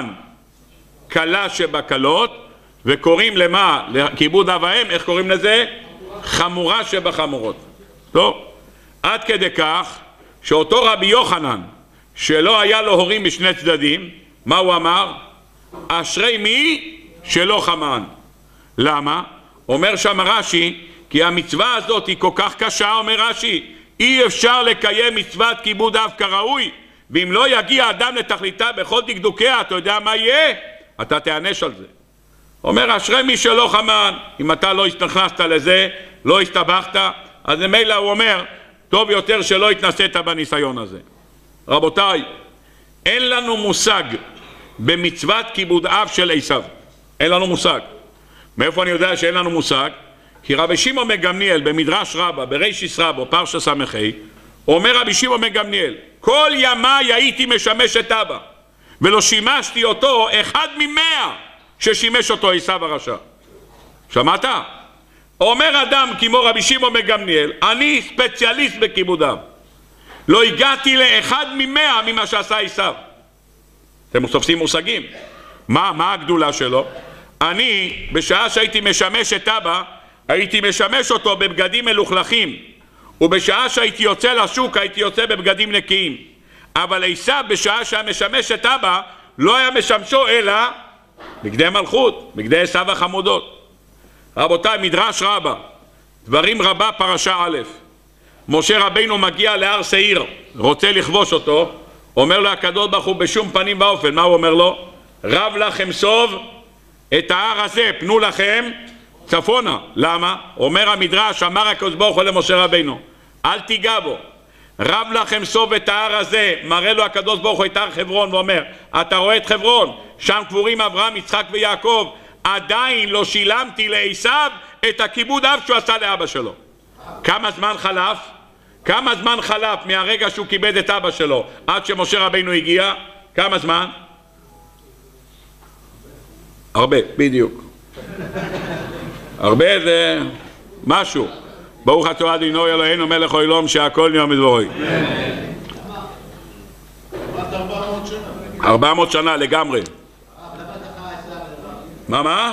קלה שבקלות, וקוראים למה? לכיבוד אב ואם, איך קוראים לזה? חמורה שבחמורות. טוב, עד כדי כך שאותו רבי יוחנן שלא היה לו הורים בשני צדדים, מה הוא אמר? אשרי מי שלא חמן. למה? אומר שם רש"י, כי המצווה הזאת היא כל כך קשה, אומר רש"י, אי אפשר לקיים מצוות כיבוד אב כראוי, ואם לא יגיע אדם לתכליתה בכל דקדוקיה, אתה יודע מה יהיה? אתה תענש על זה. אומר, אשרי מי שלא חמן. אם אתה לא נכנסת לזה, לא הסתבכת, אז ממילא הוא אומר, טוב יותר שלא התנסית בניסיון הזה. רבותיי, אין לנו מושג במצוות כיבוד אב של עשיו. אין לנו מושג. מאיפה אני יודע שאין לנו מושג? כי רבי שמעון בן גמליאל במדרש רבה, ברישיס רבה, פרשת ס"ה, אומר רבי שמעון בן גמליאל, כל ימיי הייתי משמש את אבא, ולא שימשתי אותו אחד מ100 ששימש אותו עשיו הרשע. שמעת? אומר אדם כמו רבי שמעון בן גמליאל, אני ספציאליסט בכיבוד אב, לא הגעתי לאחד מ100 ממה שעשה עשיו. אתם תופסים מושגים. מה הגדולה שלו? אני בשעה שהייתי משמש את אבא, הייתי משמש אותו בבגדים מלוכלכים, ובשעה שהייתי יוצא לשוק הייתי יוצא בבגדים נקיים. אבל עשיו בשעה שהמשמש את אבא לא היה משמשו אלא בגדי מלכות, בגדי עשיו החמודות. רבותיי, מדרש רבה, דברים רבה פרשה א', משה רבינו מגיע להר שעיר, רוצה לכבוש אותו, אומר לו הקדוש ברוך הוא בשום פנים ואופן, מה הוא אומר לו? רב לכם סוב את ההר הזה, פנו לכם צפונה. למה? אומר המדרש, אמר הקדוש ברוך הוא למשה רבינו, אל תיגע בו. רב לכם סוב את ההר הזה, מראה לו הקדוש ברוך הוא את הר חברון ואומר, אתה רואה את חברון, שם קבורים אברהם, יצחק ויעקב, עדיין לא שילמתי לעשיו את הכיבוד אב שהוא עשה לאבא שלו. כמה זמן חלף? כמה זמן חלף מהרגע שהוא כיבד את אבא שלו עד שמשה רבינו הגיע? כמה זמן? הרבה, בדיוק. הרבה זה משהו. ברוך אתה אדוני אלוהינו מלך העולם שהכל נהיה מדברו. 400 שנה לגמרי. מה?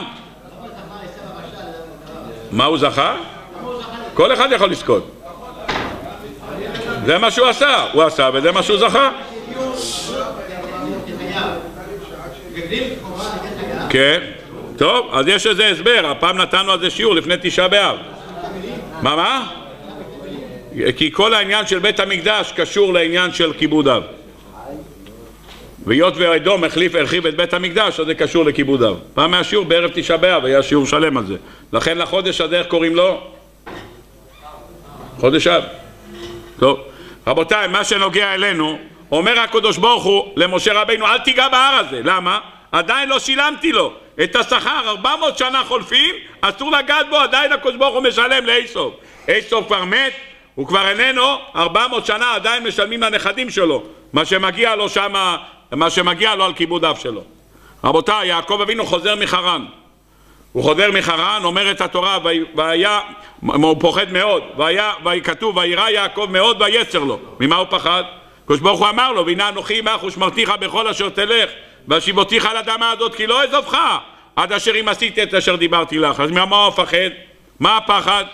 מה הוא זכה? כל אחד יכול לזכות. זה מה שהוא עשה, הוא עשה וזה מה שהוא זכה. כן, טוב, אז יש איזה הסבר, הפעם נתנו על זה שיעור לפני 9 באב. מה? כי כל העניין של בית המקדש קשור לעניין של כיבוד אב. והיות ואדום הרחיב את בית המקדש, אז זה קשור לכיבוד אב. פעם מהשיעור בערב 9 באב, היה שיעור שלם על זה. לכן לחודש הזה איך קוראים לו? חודש אב. טוב, רבותיי, מה שנוגע אלינו, אומר הקדוש ברוך הוא למשה רבינו, אל תיגע בהר הזה. למה? עדיין לא שילמתי לו את השכר, 400 שנה חולפים, אסור לגעת בו, עדיין הקדוש ברוך הוא משלם לעשיו. עשיו כבר מת, הוא כבר איננו, 400 שנה עדיין משלמים לנכדים שלו, מה שמגיע לו שמה, מה שמגיע לו על כיבוד אב שלו. רבותיי, יעקב אבינו חוזר מחרן, הוא חוזר מחרן, אומרת התורה, והיה, הוא פוחד מאוד, וכתוב, וירא יעקב מאוד ויצר לו. ממה הוא פחד? הקדוש ברוך הוא אמר לו, והנה אנוכי עמך ושמרתיך בכל אשר תלך, והשיבותיך על האדמה הזאת, כי לא אעזובך, עד אשר אם עשיתי את אשר דיברתי לך. אז ממה הוא פחד? מה הפחד?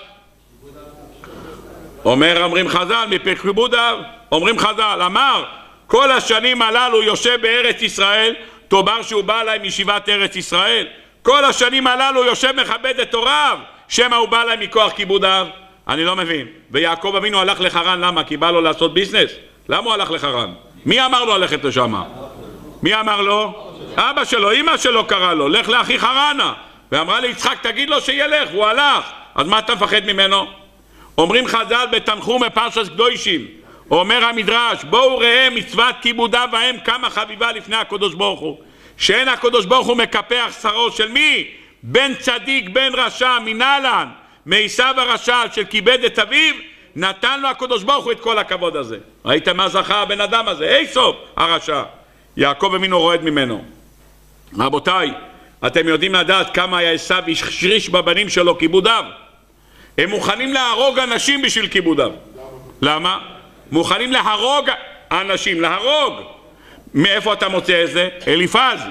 אומרים חז"ל, מפני כיבוד אב. אומרים חז"ל, אמר, כל השנים הללו יושב בארץ ישראל, תאמר שהוא בא אליי מישיבת ארץ ישראל. כל השנים הללו יושב מכבד את הוריו, שמא הוא בא אליי מכוח כיבוד אב. אני לא מבין. ויעקב אבינו הלך לחרן, למה? כי בא לו לעשות ביזנס? למה הוא הלך לחרן? מי אמר לו ללכת לשם? מי אמר לו? אבא שלו, אמא שלו קרא לו, לך לאחי חרנה. ואמרה ליצחק, תגיד לו שילך, והוא הלך. אז מה אתה מפחד ממנו? אומרים חז"ל בתנחום בפרשת קדושים, אומר המדרש, בואו ראה מצוות כיבוד אב ואם כמה חביבה לפני הקדוש ברוך הוא, שאין הקדוש ברוך הוא מקפח שרו של מי? בן צדיק בן רשע מנהלן, מעשיו הרשע של כיבד את אביו, נתן לו הקדוש ברוך הוא את כל הכבוד הזה. ראיתם מה זכה הבן אדם הזה? עשיו הרשע. יעקב אבינו רועד ממנו. רבותיי, אתם יודעים לדעת כמה היה עשיו השריש בבנים שלו כיבוד אב? הם מוכנים להרוג אנשים בשביל כיבוד אב. למה? מוכנים להרוג אנשים, להרוג. מאיפה אתה מוצא את זה? אליפז.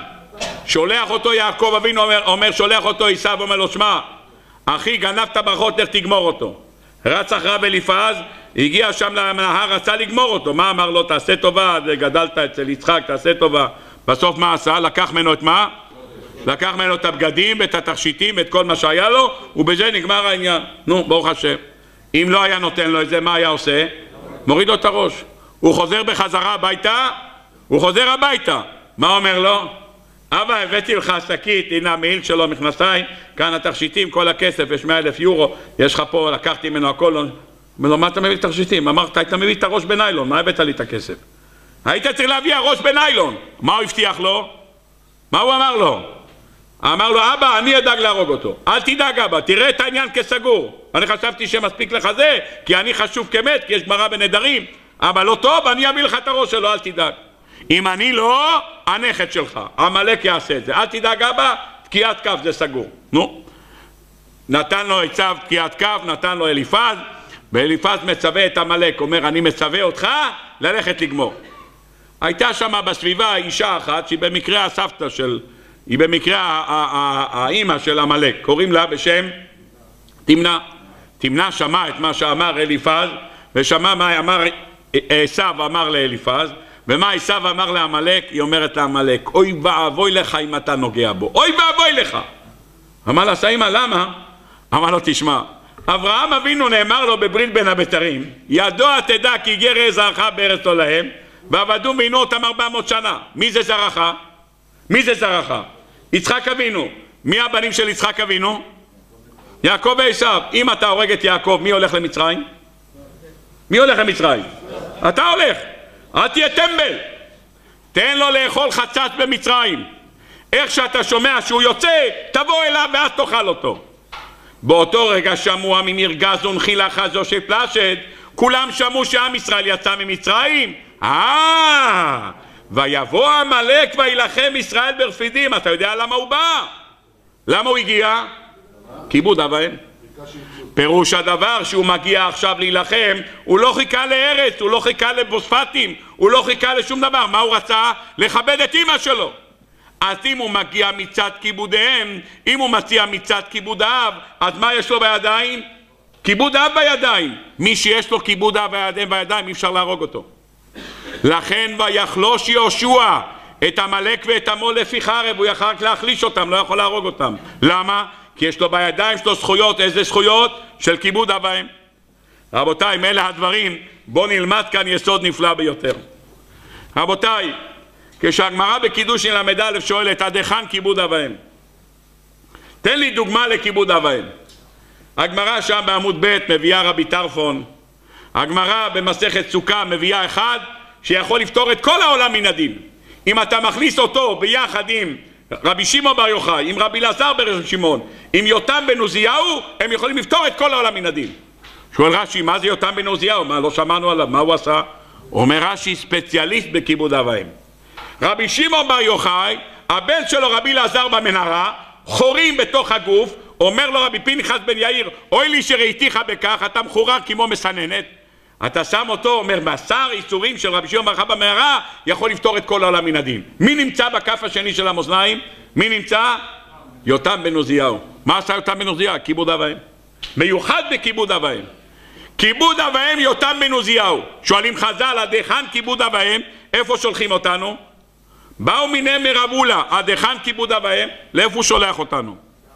שולח אותו יעקב אבינו, אומר שולח אותו עשיו, אומר לו, שמע, אחי גנבת ברכות, לך תגמור אותו. רץ אחריו אליפז, הגיע שם לנהר, רצה לגמור אותו. מה אמר לו? תעשה טובה, גדלת אצל יצחק, תעשה טובה. בסוף מה עשה? לקח ממנו את מה? לקח ממנו את הבגדים ואת התכשיטים ואת כל מה שהיה לו, ובזה נגמר העניין. נו, ברוך השם. אם לא היה נותן לו את זה, מה היה עושה? מוריד לו את הראש. הוא חוזר בחזרה הביתה, הוא חוזר הביתה. מה אומר לו? אבא, הבאתי לך שקית, הנה המעיל שלו, מכנסיים, כאן התכשיטים, כל הכסף, יש 100,000 יורו, יש לך פה, לקחתי ממנו הכל. אומר לו, מה אתה מביא תכשיטים? אמרת, היית מביא את הראש בניילון, מה הבאת לי את הכסף? היית צריך להביא הראש בניילון. מה הוא הבטיח לו? מה הוא אמר לו? אמר לו, אבא, אני אדאג להרוג אותו. אל תדאג אבא, תראה את העניין כסגור. אני חשבתי שמספיק לך זה, כי אני חשוב כמת, כי יש גמרא בנדרים. אבל לא טוב, אני אביא לך את הראש שלו, אל תדאג. אם אני לא, הנכד שלך, עמלק יעשה את זה. אל תדאג אבא, תקיעת כף זה סגור. נו, נתן לו עשיו תקיעת כף, נתן לו אליפז, ואליפז מצווה את עמלק, אומר, אני מצווה אותך ללכת לגמור. הייתה שם בסביבה אישה אחת, שהיא במקרה הסבתא של, היא במקרה האימא של עמלק, קוראים לה בשם תמנה. תמנה שמע את מה שאמר אליפז, ושמע מה אמר עשיו אמר לאליפז, ומה עשיו אמר לעמלק. היא אומרת לעמלק, אוי ואבוי לך אם אתה נוגע בו, אוי ואבוי לך. אמר לה, סיימה, למה? אמר לו, תשמע, אברהם אבינו נאמר לו בברית בין הבתרים, ידוע תדע כי גר זרעך בארץ לא להם, ועבדו ועינו אותם 400 שנה. מי זה זרעך? מי זה זרעך? יצחק אבינו. מי הבנים של יצחק אבינו? יעקב ועשיו. אם אתה הורג את יעקב, מי הולך למצרים? מי הולך למצרים? אתה הולך. אל תהיה טמבל. תן לו לאכול חצץ במצרים. איך שאתה שומע שהוא יוצא, תבוא אליו ואז תאכל אותו. באותו רגע שמוע ממיר גזון חילה חזו שפלשת, כולם שמעו שעם ישראל יצא ממצרים. ויבוא עמלק וילחם ישראל ברפידים. אתה יודע למה הוא בא? למה הוא הגיע? כיבוד אב ואם. פירוש הדבר שהוא מגיע עכשיו להילחם, הוא לא חיכה לארץ, הוא לא חיכה לבוספטים, הוא לא חיכה לשום דבר. מה הוא רצה? לכבד את אמא שלו. אז אם הוא מגיע מצד כיבודיהם, אם הוא מציע מצד כיבוד האב, אז מה יש לו בידיים? כיבוד האב בידיים. מי שיש לו כיבוד האב בידיים, אי אפשר להרוג אותו. לכן ויחלוש יהושע את עמלק ואת עמו לפי חרב, הוא יכול רק להחליש אותם, לא יכול להרוג אותם. למה? כי יש לו בידיים שלו זכויות. איזה זכויות? של כיבוד אב ואם. רבותיי, מאלה הדברים, בואו נלמד כאן יסוד נפלא ביותר. רבותיי, כשהגמרא בקידושין ל"א שואלת עד היכן כיבוד אב ואם, תן לי דוגמה לכיבוד אב ואם. הגמרא שם בעמוד ב' מביאה רבי טרפון, הגמרא במסכת סוכה מביאה אחד שיכול לפתור את כל העולם מן הדין. אם אתה מכניס אותו ביחד עם רבי שמעון בר יוחאי, עם רבי אלעזר בן שמעון, עם יותם בן עוזיהו, הם יכולים לפתור את כל העולם מן הדין. שואל רש"י, מה זה יותם בן עוזיהו? מה, לא שמענו עליו, מה הוא עשה? אומר רש"י, ספציאליסט בכיבוד אב ואם. רבי שמעון בר יוחאי, הבן שלו רבי אלעזר במנהרה, חורים בתוך הגוף. אומר לו רבי פנחס בן יאיר, אוי לי שראיתיך בכך, אתה מחורר כמו מסננת. אתה שם אותו, אומר, בשר איסורים של רבי שמעון בר חבא במערה יכול לפתור את כל העולם מן הדין. מי נמצא בכף השני של המאזניים? מי נמצא? יותם בן עוזיהו. מה עשה יותם בן עוזיהו? כיבוד אב ואם. מיוחד בכיבוד אב ואם. כיבוד אב ואם יותם בן עוזיהו. שואלים חז"ל, עד היכן כיבוד אב ואם? איפה שולחים אותנו? באו מיני מרבולה, עד היכן כיבוד אב ואם? לאיפה הוא שולח אותנו?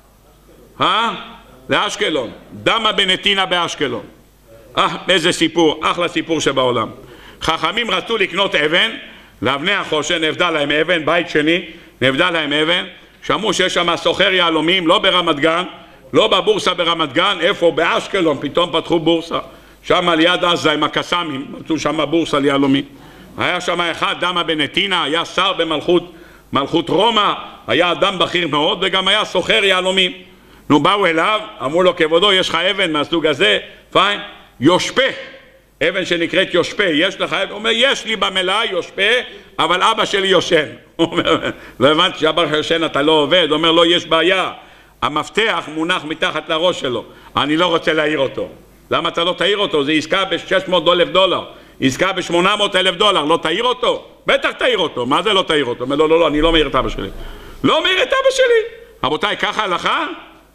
לאשקלון. דמה בנתינה באשקלון. איזה סיפור, אחלה סיפור שבעולם. חכמים רצו לקנות אבן, לאבני החושן, נבדה להם אבן, בית שני, נבדה להם אבן, שמעו שיש שם סוחר יהלומים, לא ברמת גן, לא בבורסה ברמת גן, איפה? באשקלון, פתאום פתחו בורסה, שם על יד עזה עם הקסאמים, מצאו שם בורסה ליהלומים. היה שם אחד, דמה בנתינה, היה שר במלכות רומא, היה אדם בכיר מאוד, וגם היה סוחר יהלומים. נו, באו אליו, אמרו לו, כבודו, יש לך אבן מהסוג הזה? פיין. יושפה, אבן שנקראת יושפה, יש לך אבן? הוא אומר, יש לי במלאה יושפה, אבל אבא שלי יושן. הוא אומר, לא הבנתי שאבא יושן אתה לא עובד. הוא אומר, לא, יש בעיה, המפתח מונח מתחת לראש שלו, אני לא רוצה להעיר אותו. למה אתה לא תעיר אותו? זה עסקה $600,000, עסקה $800,000, לא תעיר אותו? בטח תעיר אותו. מה זה לא תעיר אותו? הוא אומר, לא, אני לא מעיר את אבא שלי. לא מעיר את אבא שלי. רבותיי, ככה הלכה?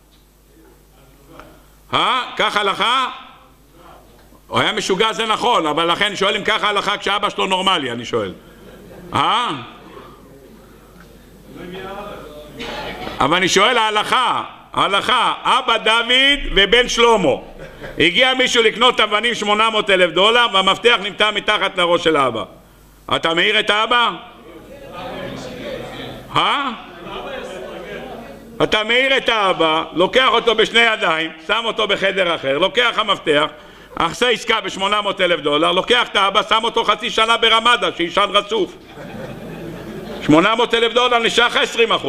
ככה הלכה? הוא היה משוגע, זה נכון, אבל לכן שואלים ככה הלכה כשאבא שלו נורמלי, אני שואל. אבל אני שואל ההלכה, אבא דוד ובן שלמה. הגיע מישהו לקנות אבנים $800,000 והמפתח נמצא מתחת לראש של האבא. אתה מעיר את האבא? אתה מעיר את האבא, לוקח אותו בשני ידיים, שם אותו בחדר אחר, לוקח המפתח, עשה עסקה $800,000, לוקח את האבא, שם אותו חצי שנה ברמדה, שישן רצוף. $800,000 נשאר לך 20%,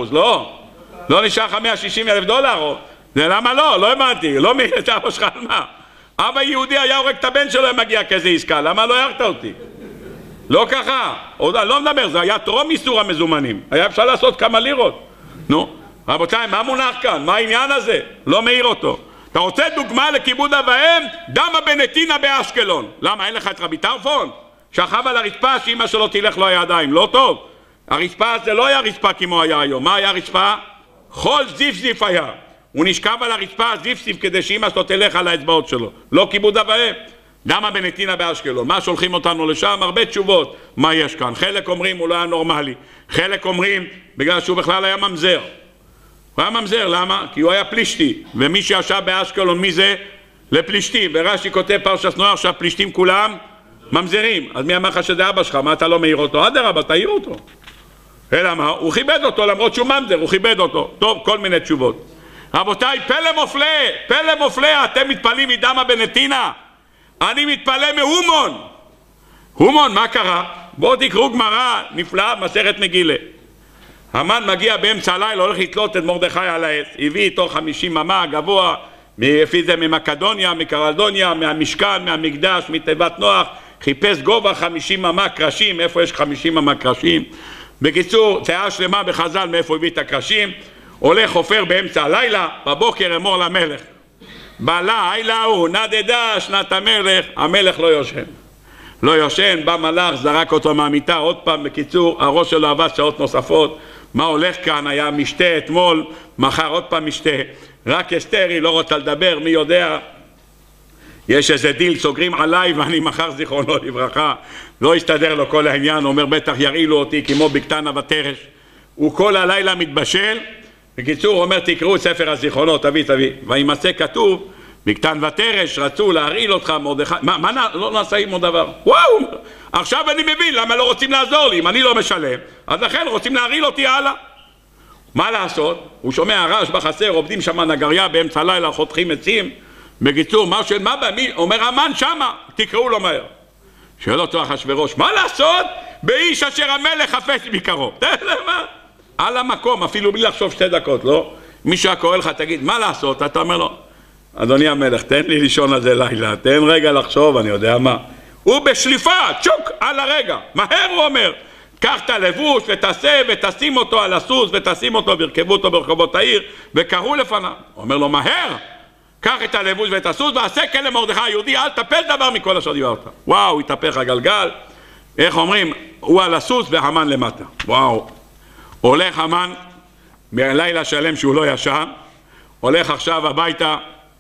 לא נשאר לך $160,000? זה למה לא? לא הבנתי, לא מעיר את האבא שלך על מה? אבא יהודי היה הורג את הבן שלו אם מגיע כזה עסקה, למה לא הערת אותי? לא ככה, לא מדבר, זה היה טרום איסור המזומנים, היה אפשר לעשות כמה לירות. נו, רבותיי, מה מונח כאן? מה העניין הזה? לא מעיר אותו. אתה רוצה דוגמה לכיבוד אב ואם? דמה בנתינה באשקלון. למה? אין לך את רבי טרפון? שכב על הרצפה שאמא שלו תלך לו הידיים, לא טוב. הרצפה זה לא היה רצפה כמו היה היום. מה היה רצפה? חול זיף היה. הוא נשכב על הרצפה זיף כדי שאמא שלו תלך על האצבעות שלו. לא כיבוד אב ואם. דמה בנתינה באשקלון. מה שולחים אותנו לשם? הרבה תשובות. מה יש כאן? חלק אומרים הוא לא היה נורמלי. חלק אומרים בגלל שהוא בכלל היה ממזר. הוא היה ממזר, למה? כי הוא היה פלישתי, ומי שישב באשקלון, מי זה? לפלישתים, ורש"י כותב פרשת נוח שהפלישתים כולם ממזרים. אז מי אמר לך שזה אבא שלך? מה אתה לא מעיר אותו? אדרבה, תעיר אותו. אלא מה? הוא כיבד אותו, למרות שהוא ממזר, הוא כיבד אותו. טוב, כל מיני תשובות. רבותיי, פלא מופלא, אתם מתפלאים מדמה בנתינה? אני מתפלא מהומון. הומון, מה קרה? בואו תקראו גמרא נפלאה, מסכת מגילה. המן מגיע באמצע הלילה, הולך לתלות את מרדכי על העץ, הביא איתו 50 אמה גבוה, לפי זה ממקדוניה, מקרלדוניה, מהמשכן, מהמקדש, מתיבת נוח, חיפש גובה 50 אמה קרשים. איפה יש 50 אמה קרשים? בקיצור, צאה שלמה בחז"ל מאיפה הביא את הקרשים. הולך חופר באמצע הלילה, בבוקר אמור למלך, בלילה הוא נדדה שנת המלך, המלך לא יושן, בא מלאך, זרק אותו מהמיטה עוד פעם. בקיצור, הראש שלו עבד שעות נוספות. מה הולך כאן? היה משתה אתמול, מחר עוד פעם משתה. רק אסתרי לא רוצה לדבר, מי יודע, יש איזה דיל, סוגרים עליי ואני מחר זיכרונו לברכה, לא הסתדר לו כל העניין. אומר בטח ירעילו אותי כמו בקתנה ותרש. הוא כל הלילה מתבשל. בקיצור, הוא אומר תקראו את ספר הזיכרונות, תביא וימצא כתוב בקתן ותרש רצו להרעיל אותך מרדכי. מה לא נעשה עם עוד דבר? וואו, עכשיו אני מבין למה לא רוצים לעזור לי. אם אני לא משלם, אז לכן רוצים להרעיל אותי הלאה. מה לעשות? הוא שומע רעש בחצר, עובדים שם נגריה באמצע הלילה, חותכים עצים. בקיצור, מה במי? אומר המן שמה, תקראו לו מהר. שואל אותו אחשוורוש, מה לעשות? באיש אשר המלך חפץ מקרוב. מה? על המקום, אפילו בלי לחשוב 2 דקות, לא? מי שקורא לך, תגיד, מה לעשות? אתה אומר לו, אדוני המלך, תן לי לישון על זה לילה, תן רגע לחשוב, אני יודע מה. הוא בשליפה, צ'וק, על הרגע, מהר הוא אומר, קח את הלבוש ותעשה ותשים אותו על הסוס ותשים אותו והרכבו אותו ברחובות העיר וקראו לפניו. הוא אומר לו, מהר, קח את הלבוש ואת הסוס ועשה כן למרדכי היהודי, אל תפל דבר מכל אשר דיברת. וואו, התהפך הגלגל, איך אומרים, הוא על הסוס והמן למטה. וואו, הולך המן מלילה שלם שהוא לא ישן, הולך עכשיו הביתה,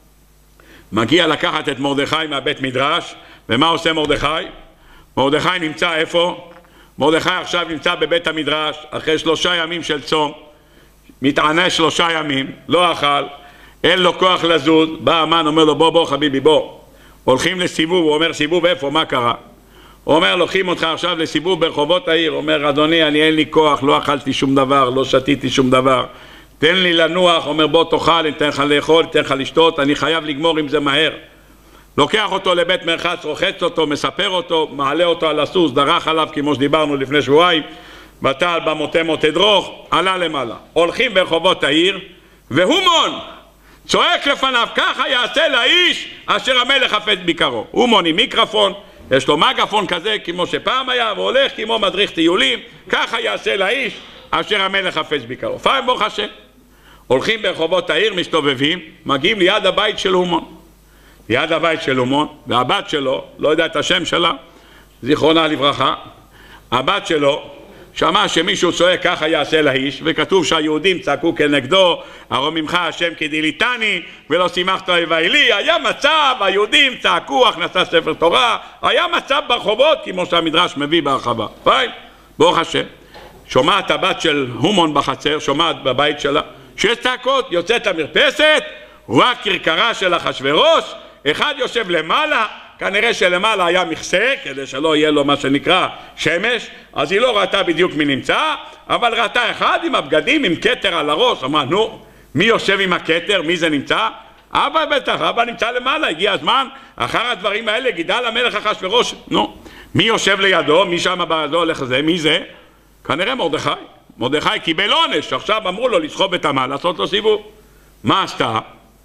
מגיע לקחת את מרדכי מהבית מדרש, ומה עושה מרדכי? מרדכי נמצא איפה? מרדכי עכשיו נמצא בבית המדרש, אחרי 3 ימים של צום, מתענה 3 ימים, לא אכל, אין לו כוח לזוז, בא המן, אומר לו בוא חביבי בוא, הולכים לסיבוב, הוא אומר סיבוב איפה, מה קרה? הוא אומר לוקחים אותך עכשיו לסיבוב ברחובות העיר, הוא אומר אדוני אני אין לי כוח, לא אכלתי שום דבר, לא שתיתי שום דבר, תן לי לנוח, אומר בוא תאכל, אני אתן לך לאכול, אתן לך לשתות, אני חייב לגמור עם זה מהר. לוקח אותו לבית מרחץ, רוחץ אותו, מספר אותו, מעלה אותו על הסוס, דרך עליו כמו שדיברנו לפני שבועיים, בטל במוטה מוטה דרוך, עלה למעלה. הולכים ברחובות העיר, והומון צועק לפניו, ככה יעשה לאיש אשר המלך חפץ ביקרו. הומון עם מיקרופון, יש לו מגפון כזה כמו שפעם היה, והולך כמו מדריך טיולים, ככה יעשה לאיש אשר המלך חפץ ביקרו. פעם ברוך השם. הולכים ברחובות העיר, מסתובבים, מגיעים ליד הבית של הומון. ליד הבית של הומון, והבת שלו, לא יודע את השם שלה, זיכרונה לברכה, הבת שלו שמע שמישהו צועק ככה יעשה לאיש, וכתוב שהיהודים צעקו כנגדו, הרי ממך השם כדיליתני ולא שימחת אויבי לי. היה מצב, היהודים צעקו הכנסת ספר תורה, היה מצב ברחובות כמו שהמדרש מביא בהרחבה. פיין, ברוך השם. שומעת הבת של הומון בחצר, שומעת בבית שלה, שיש צעקות, יוצאת למרפסת, רק כרכרה של אחשוורוש, אחד יושב למעלה, כנראה שלמעלה היה מכסה, כדי שלא יהיה לו מה שנקרא שמש, אז היא לא ראתה בדיוק מי נמצא, אבל ראתה אחד עם הבגדים, עם כתר על הראש, אמרה, נו, מי יושב עם הכתר, מי זה נמצא? אבא בטח, אבא נמצא למעלה, הגיע הזמן, אחר הדברים האלה, גידל המלך אחשוורוש, נו, מי יושב לידו, מי שם בידו הולך לזה, מי זה? כנראה מרדכי. מרדכי קיבל עונש, עכשיו אמרו לו לסחוב את המן, לעשות לו סיבוב. מה עשתה?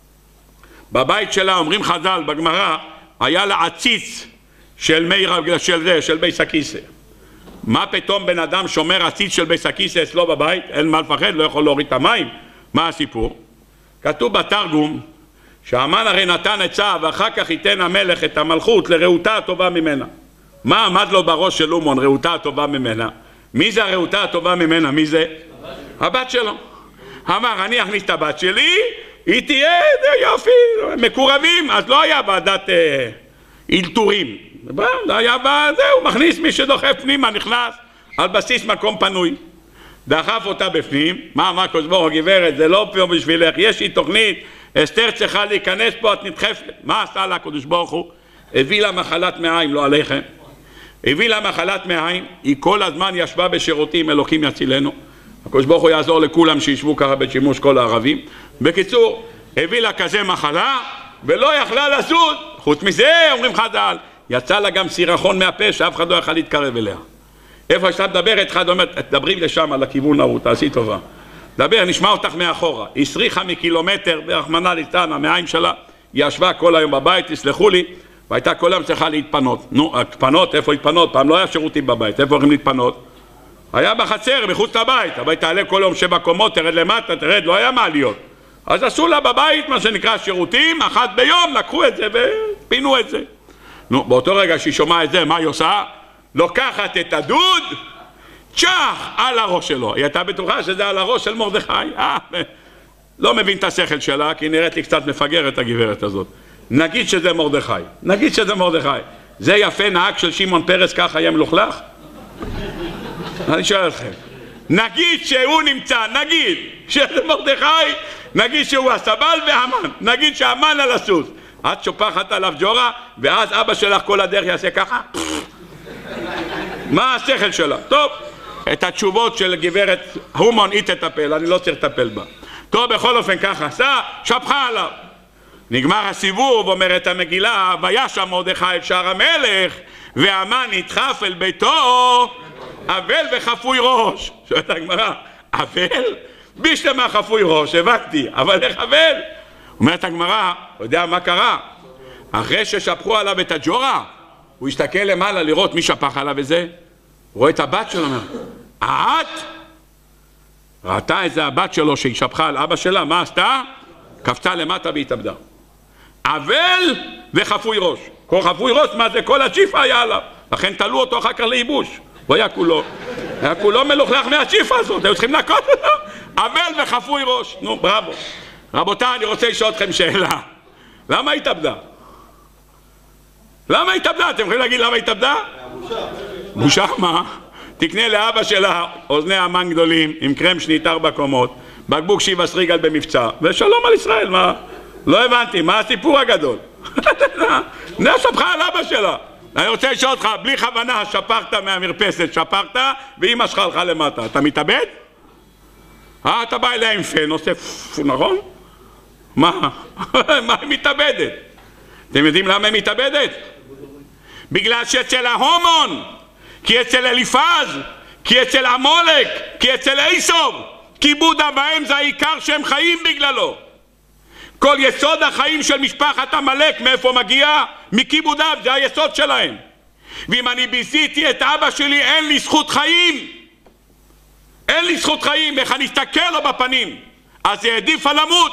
בבית שלה, אומרים חז"ל בגמרא, היה לה עציץ של בייס הכיסא. מה פתאום בן אדם שומר עציץ של בייס הכיסא אצלו בבית? אין מה לפחד, לא יכול להוריד את המים. מה הסיפור? כתוב בתרגום שהמן הרי נתן עצה ואחר כך ייתן המלך את המלכות לרעותה הטובה ממנה. מה עמד לו בראש של הומון? רעותה הטובה ממנה. מי זה הרעותה הטובה ממנה? מי זה? הבת שלו. אמר אני אכניס את הבת שלי, היא תהיה יופי, מקורבים, אז לא היה ועדת אילתורים, היה זהו, מכניס מי שדוחף פנימה, נכנס על בסיס מקום פנוי, דחף אותה בפנים. מה אמר הקדוש ברוך הוא? גברת, זה לא פה בשבילך, יש לי תוכנית, אסתר צריכה להיכנס פה, את נדחפת. מה עשה לה הקדוש ברוך הוא? הביא לה מחלת מעיים, לא עליכם, הביא לה מחלת מעיים, היא כל הזמן ישבה בשירותים, אלוקים יצילנו, הקדוש ברוך הוא יעזור לכולם שישבו ככה בשימוש כל הערבים. בקיצור, הביא לה כזה מחלה ולא יכלה לזוז. חוץ מזה, אומרים חז"ל, יצא לה גם סירחון מהפה שאף אחד לא יכל להתקרב אליה. איפה שאתה מדברת, אחד אומר, תדברי לשם על הכיוון ההוא, תעשי טובה. דבר, נשמע אותך מאחורה. היא הסריחה מקילומטר, ברחמנא ליצלן, המעיים שלה, היא ישבה כל היום בבית, תסלחו לי, והייתה כל היום צריכה להתפנות. נו, להתפנות, איפה להתפנות? פעם לא היה שירותים בבית, איפה הולכים להתפנות? היה בחצר, מחוץ לבית, הבית תעלה כל יום 7 קומות, תרד למטה, תרד, לא היה מעליות. אז עשו לה בבית מה שנקרא שירותים, אחת ביום, לקחו את זה ופינו את זה. נו, באותו רגע שהיא שומעה את זה, מה היא עושה? לוקחת את הדוד, צ'ח, על הראש שלו. היא הייתה בטוחה שזה על הראש של מרדכי. לא מבין את השכל שלה, כי נראית לי קצת מפגרת הגברת הזאת. נגיד שזה מרדכי, נגיד שזה מרדכי. זה יפה נהג של שמעון פרס ככה יהיה מלוכלך? אני שואל אתכם, נגיד שהוא נמצא, נגיד שזה מרדכי, נגיד שהוא הסבל והמן, נגיד שהמן על הסוס, את שופחת עליו ג'ורה, ואז אבא שלך כל הדרך יעשה ככה? מה השכל שלה? טוב, את התשובות של גברת הומון היא תטפל, אני לא צריך לטפל בה. טוב, בכל אופן ככה עשה, שפחה עליו. נגמר הסיבוב, אומרת המגילה, וישב מרדכי אל שער המלך, והמן נדחף אל ביתו, אבל וחפוי ראש. שואלת הגמרא, אבל? בשלמה חפוי ראש, הבנתי, אבל איך אבל? אומרת הגמרא, הוא יודע מה קרה? אחרי ששפכו עליו את הג'ורה, הוא הסתכל למעלה לראות מי שפך עליו את זה. רואה את הבת שלו, אומר, את? ראתה איזה הבת שלו שהיא שפכה על אבא שלה, מה עשתה? קפצה למטה והתאבדה. אבל וחפוי ראש. כל חפוי ראש, מה זה? כל הצ'יפה היה עליו. לכן תלו אותו אחר כך לייבוש. הוא היה כולו מלוכלך מהצ'יפה הזאת, היו צריכים לנקות אותו. אבל וחפוי ראש. נו, בראבו. רבותיי, אני רוצה לשאול אתכם שאלה. למה התאבדה? למה התאבדה? אתם יכולים להגיד למה התאבדה? בושה מה? תקנה לאבא שלה אוזני המן גדולים עם קרם שנית 4 קומות, בקבוק שיבה סריגל במבצע, ושלום על ישראל. מה? לא הבנתי, מה הסיפור הגדול? שפכה על אבא שלה. אני רוצה לשאול אותך, בלי כוונה שפכת מהמרפסת, שפכת, ואמא שלך הלכה למטה, אתה מתאבד? אתה בא אליה עם פן, עושה נכון? מה? מה היא מתאבדת? אתם יודעים למה היא מתאבדת? בגלל שאצל ההומון, כי אצל אליפז, כי אצל עמולק, כי אצל איסוב, כיבוד אב ואם זה העיקר שהם חיים בגללו. כל יסוד החיים של משפחת עמלק, מאיפה מגיע? מכיבוד אב, זה היסוד שלהם. ואם אני ביזיתי את אבא שלי, אין לי זכות חיים. אין לי זכות חיים, איך אני אסתכל לו בפנים? אז היא העדיפה למות.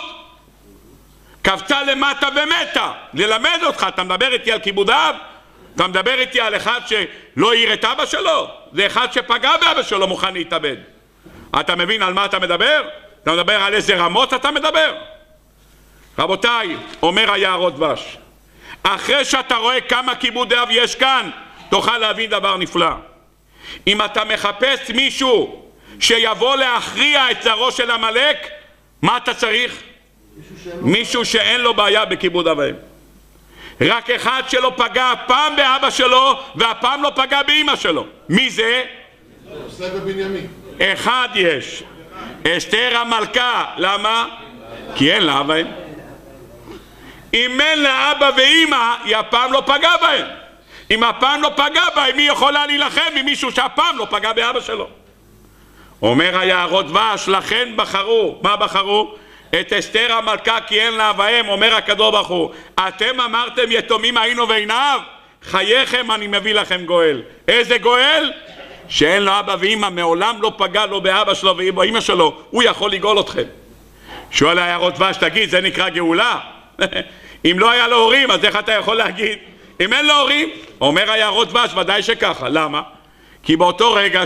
קפצה למטה ומתה. ללמד אותך, אתה מדבר איתי על כיבוד אב? אתה מדבר איתי על אחד שלא העיר את אבא שלו? זה אחד שפגע באבא שלו, מוכן להתאבד. אתה מבין על מה אתה מדבר? אתה מדבר על איזה רמות אתה מדבר? רבותיי, אומר היערות דבש, אחרי שאתה רואה כמה כיבוד אב יש כאן, תוכל להבין דבר נפלא. אם אתה מחפש מישהו שיבוא להכריע את זרעו של עמלק, מה אתה צריך? מישהו שאין לו בעיה בכיבוד אב ואם. רק אחד שלא פגע פעם באבא שלו והפעם לא פגע באמא שלו. מי זה? יוסף ובנימין. אחד יש, אסתר המלכה. למה? כי אין לה אבא ואם. אם אין לה אבא ואמא, היא הפעם לא פגע בהם. אם הפעם לא פגע בהם, היא יכולה להילחם עם מישהו שהפעם לא פגע באבא שלו. אומר היערות דבש, לכן בחרו. מה בחרו? את אסתר המלכה כי אין לה אב ואם. אומר הקדוש ברוך הוא, אתם אמרתם יתומים היינו ועיניו, חייכם אני מביא לכם גואל. איזה גואל? שאין לו אבא ואמא, מעולם לא פגע לו באבא שלו ובאמא שלו, הוא יכול לגאול אתכם. שואל היערות דבש, תגיד, זה נקרא גאולה? אם לא היה לו הורים, אז איך אתה יכול להגיד? אם אין לו הורים, אומר היערות דבש, ודאי שככה. למה? כי באותו רגע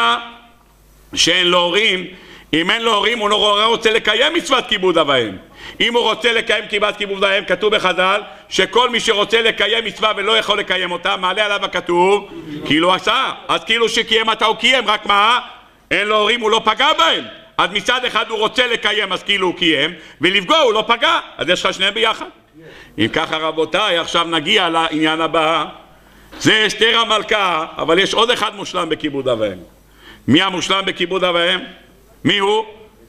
שאין לו הורים, אם אין לו הורים, הוא לא רוצה לקיים מצוות כיבוד אב ואם. אם הוא רוצה לקיים מצוות כיבוד אב ואם, כתוב בחז"ל שכל מי שרוצה לקיים מצווה ולא יכול לקיים אותה, מעלה עליו הכתוב כאילו עשה. אז כאילו שקיים אתה הוא קיים, רק מה? אין לו הורים, הוא לא פגע בהם. אז מצד אחד הוא רוצה לקיים, אז כאילו הוא קיים, ולפגוע הוא לא פגע, אז יש לך שניהם ביחד. אם ככה רבותיי, עכשיו נגיע לעניין הבא. זה אסתר המלכה, אבל יש עוד אחד מושלם בכיבוד אב ואם. מי המושלם בכיבוד אב ואם? מי הוא?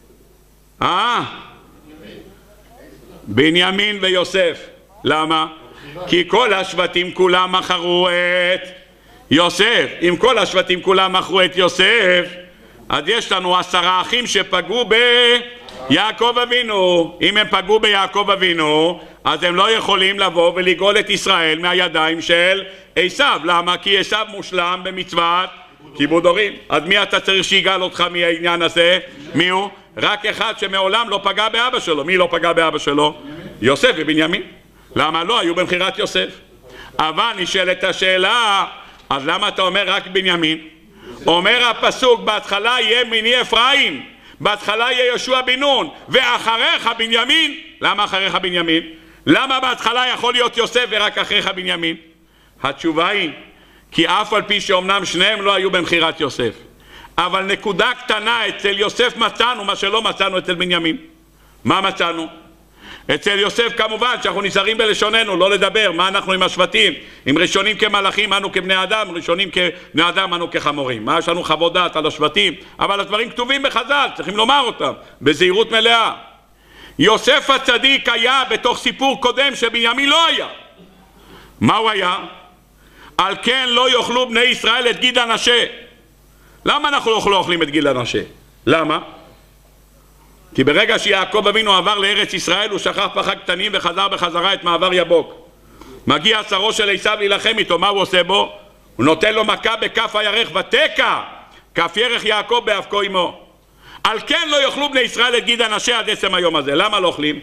בנימין ויוסף. למה? כי כל השבטים כולם מכרו את יוסף. אם כל השבטים כולם מכרו את יוסף, אז יש לנו 10 אחים שפגעו ביעקב אבינו. אם הם פגעו ביעקב אבינו, אז הם לא יכולים לבוא ולגאול את ישראל מהידיים של עשיו. למה? כי עשיו מושלם במצוות כיבוד הורים. אז מי אתה צריך שיגאל אותך מהעניין הזה? מי הוא? רק אחד שמעולם לא פגע באבא שלו. מי לא פגע באבא שלו? יוסף ובנימין. למה לא? היו במחירת יוסף. אבל נשאלת השאלה, אז למה אתה אומר רק בנימין? אומר הפסוק, בהתחלה יהיה מיני אפרים, בהתחלה יהיה יהושע בן נון, ואחריך בנימין. למה אחריך בנימין? למה בהתחלה יכול להיות יוסף ורק אחריך בנימין? התשובה היא, כי אף על פי שאומנם שניהם לא היו במחירת יוסף, אבל נקודה קטנה, אצל יוסף מצאנו מה שלא מצאנו אצל בנימין. מה מצאנו? אצל יוסף כמובן שאנחנו נזהרים בלשוננו, לא לדבר, מה אנחנו עם השבטים, עם ראשונים כמלאכים, אנו כבני אדם, ראשונים כבני אדם, אנו כחמורים. מה יש לנו חוות דעת על השבטים? אבל הדברים כתובים בחז"ל, צריכים לומר אותם, בזהירות מלאה. יוסף הצדיק היה בתוך סיפור קודם שבנימין לא היה. מה הוא היה? על כן לא יאכלו בני ישראל את גיד הנשה. למה אנחנו לא אוכלים את גיד הנשה? למה? כי ברגע שיעקב אבינו עבר לארץ ישראל, הוא שכח פחד קטנים וחזר בחזרה את מעבר יבוק. מגיע שרו של עשיו להילחם איתו, מה הוא עושה בו? הוא נותן לו מכה בכף הירך ותקע כף ירך יעקב באבקו עמו. על כן לא יאכלו בני ישראל את גיד אנשי עד עצם היום הזה. למה לא אוכלים?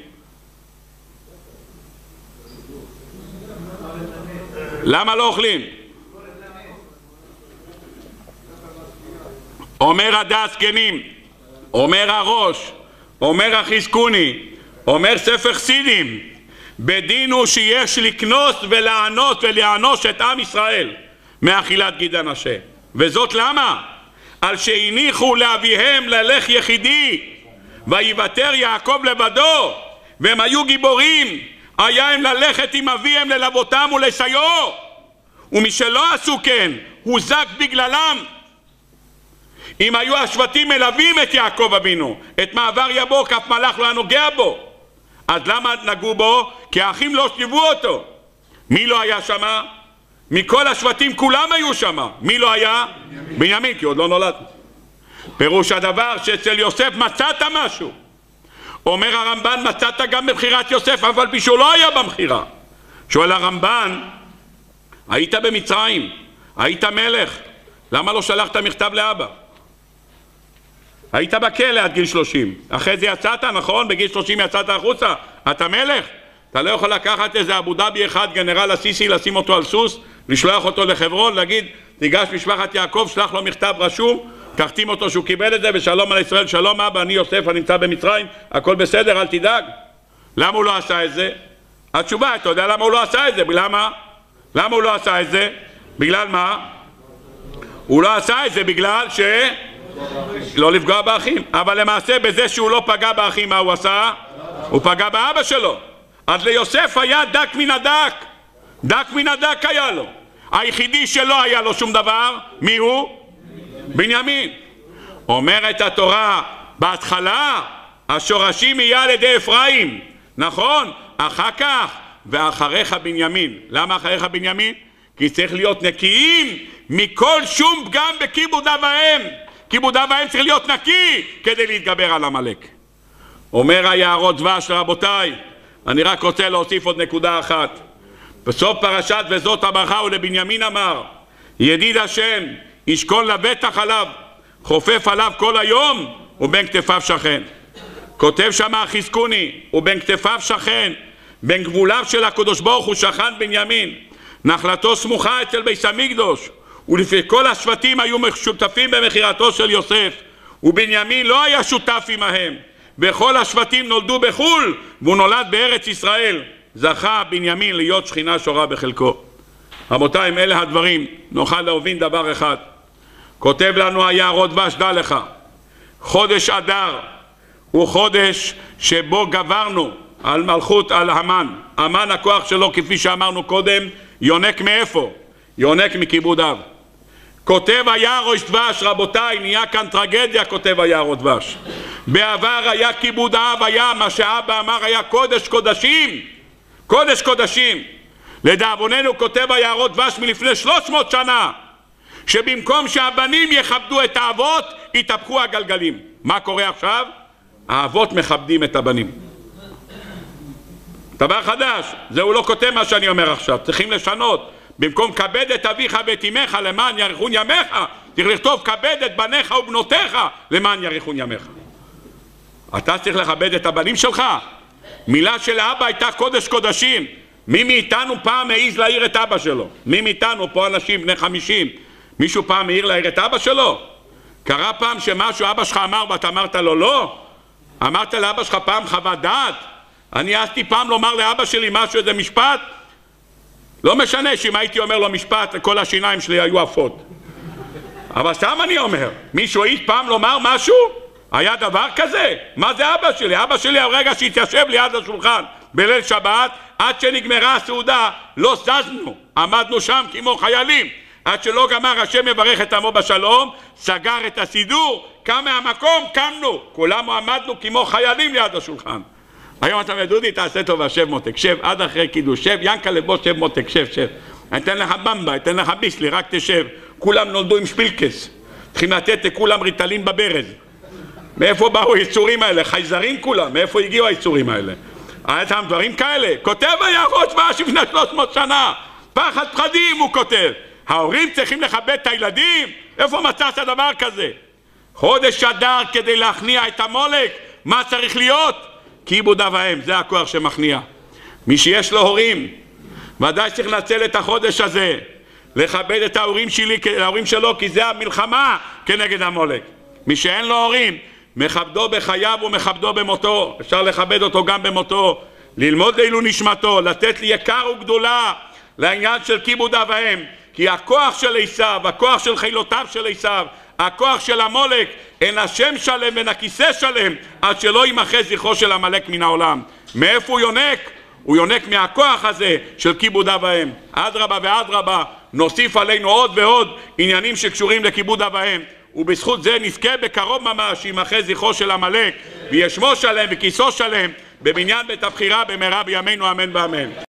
למה לא אוכלים? אומר הדס כנים, אומר הראש, אומר החזקוני, אומר ספר חסידים, בדין הוא שיש לקנוס ולענות ולענוש את עם ישראל מאכילת גיד אנשי. וזאת למה? על שהניחו לאביהם ללך יחידי ויוותר יעקב לבדו, והם היו גיבורים, היה הם ללכת עם אביהם ללוותם ולסיו, ומשלא עשו כן הוזק בגללם. אם היו השבטים מלווים את יעקב אבינו, את מעבר יבוק אף מלאך לא היה נוגע בו, אז למה נגעו בו? כי האחים לא שליוו אותו. מי לא היה שמה? מכל השבטים כולם היו שמה. מי לא היה? בנימין, כי עוד לא נולד. פירוש הדבר שאצל יוסף מצאת משהו. אומר הרמב"ן, מצאת גם בבחירת יוסף, אבל בשביל לא היה במחירה. שואל הרמב"ן, היית במצרים, היית מלך, למה לא שלחת מכתב לאבא? היית בכלא עד גיל 30, אחרי זה יצאת, נכון? בגיל 30 יצאת החוצה, אתה מלך, אתה לא יכול לקחת איזה אבו דאבי אחד, גנרל הסיסי, לשים אותו על סוס, לשלוח אותו לחברון, להגיד, תיגש משפחת יעקב, שלח לו מכתב רשום, תחתים אותו שהוא קיבל את זה, ושלום על ישראל, שלום אבא, אני יוסף, אני נמצא במצרים, הכל בסדר, אל תדאג. למה הוא לא עשה את זה? התשובה, אתה יודע למה הוא לא עשה את זה? למה? למה הוא לא עשה את זה? בגלל מה? הוא לא עשה את זה בגלל לא לפגוע באחים, אבל למעשה בזה שהוא לא פגע באחים, מה הוא עשה? הוא פגע באבא שלו. אז ליוסף היה דק מן הדק, דק מן הדק היה לו. היחידי שלא היה לו שום דבר, מי הוא? בנימין. אומרת התורה, בהתחלה השורשים יהיה על ידי אפרים, נכון? אחר כך ואחריך בנימין. למה אחריך בנימין? כי צריך להיות נקיים מכל שום פגם בכיבוד אב ואם. כיבוד אב ואם צריך להיות נקי כדי להתגבר על עמלק. אומר היערות דבש, רבותיי, אני רק רוצה להוסיף עוד נקודה אחת. בסוף פרשת וזאת הברכה ולבנימין אמר, ידיד השם ישכון לבטח עליו, חופף עליו כל היום ובין כתפיו שכן. כותב שם החזקוני, ובין כתפיו שכן, בין גבוליו של הקדוש ברוך הוא שכן בנימין. נחלתו סמוכה אצל בית המקדוש, ולפי כל השבטים היו שותפים במכירתו של יוסף, ובנימין לא היה שותף עמהם. וכל השבטים נולדו בחול, והוא נולד בארץ ישראל. זכה בנימין להיות שכינה שורה בחלקו. רבותיי, אם אלה הדברים, נוכל להבין דבר אחד. כותב לנו היערות דבש, דע לך, חודש אדר הוא חודש שבו גברנו על מלכות, על המן. המן הכוח שלו, כפי שאמרנו קודם, יונק מאיפה? יונק מכיבוד אב. כותב היערות דבש, רבותיי, נהיה כאן טרגדיה, כותב היערות דבש. בעבר היה כיבוד אב, היה מה שאבא אמר, היה קודש קודשים, קודש קודשים. לדאבוננו כותב היערות דבש מלפני 300 שנה, שבמקום שהבנים יכבדו את האבות, יתהפכו הגלגלים. מה קורה עכשיו? האבות מכבדים את הבנים. דבר חדש, זהו לא כותב מה שאני אומר עכשיו, צריכים לשנות. במקום כבד את אביך ואת אמך למען יאריכון ימיך, צריך לכתוב כבד את בניך ובנותיך למען יאריכון ימיך. אתה צריך לכבד את הבנים שלך. מילה של אבא הייתה קודש קודשים. מי מאיתנו פעם העיז להעיר את אבא שלו? מי מאיתנו, פה אנשים בני 50, מישהו פעם העיר להעיר את אבא שלו? קרה פעם שמשהו אבא שלך אמר ואתה אמרת לו לא? אמרת לאבא שלך פעם חוות דעת? אני העזתי פעם לומר לאבא שלי משהו, איזה משפט? לא משנה שאם הייתי אומר לו משפט, כל השיניים שלי היו עפות. אבל סתם אני אומר, מישהו העז פעם לומר משהו? היה דבר כזה? מה זה אבא שלי? אבא שלי הרגע שהתיישב ליד השולחן בליל שבת, עד שנגמרה הסעודה, לא זזנו, עמדנו שם כמו חיילים, עד שלא גמר השם מברך את עמו בשלום, סגר את הסידור, קם מהמקום, קמנו, כולנו עמדנו כמו חיילים ליד השולחן. היום אתה מדודי, תעשה טובה, שב מותק, שב עד אחרי קידוש, שב ינקלה בוא, שב מותק, שב, שב. אני אתן לך במבה, אתן לך ביסלי, רק תשב. כולם נולדו עם שפילקס, צריכים לתת לכולם ריטלין בברז. מאיפה באו היצורים האלה? חייזרים כולם, מאיפה הגיעו היצורים האלה? היה שם דברים כאלה. כותב היערות דבש לפני 300 שנה, פחד פחדים הוא כותב. ההורים צריכים לכבד את הילדים? איפה מצאת דבר כזה? חודש אדר כדי להכניע את המולק, מה צריך להיות? כיבוד אב ואם, זה הכוח שמכניע. מי שיש לו הורים, ודאי צריך לנצל את החודש הזה, לכבד את ההורים שלו, כי זה המלחמה כנגד המולק. מי שאין לו הורים, מכבדו בחייו ומכבדו במותו, אפשר לכבד אותו גם במותו, ללמוד לעילוי נשמתו, לתת לי יקר וגדולה לעניין של כיבוד אב ואם, כי הכוח של עשיו, הכוח של חילותיו של עשיו, הכוח של המולק, אין השם שלם ואין הכיסא שלם, עד שלא ימחה זכרו של המלך מן העולם. מאיפה הוא יונק? הוא יונק מהכוח הזה של כיבוד אב ואם. אדרבה ואדרבה, נוסיף עלינו עוד ועוד עניינים שקשורים לכיבוד אב ואם, ובזכות זה נזכה בקרוב ממש שימחה זכרו של המלך, ויהיה שמו שלם וכיסו שלם בבניין בית הבחירה במהרה בימינו אמן ואמן.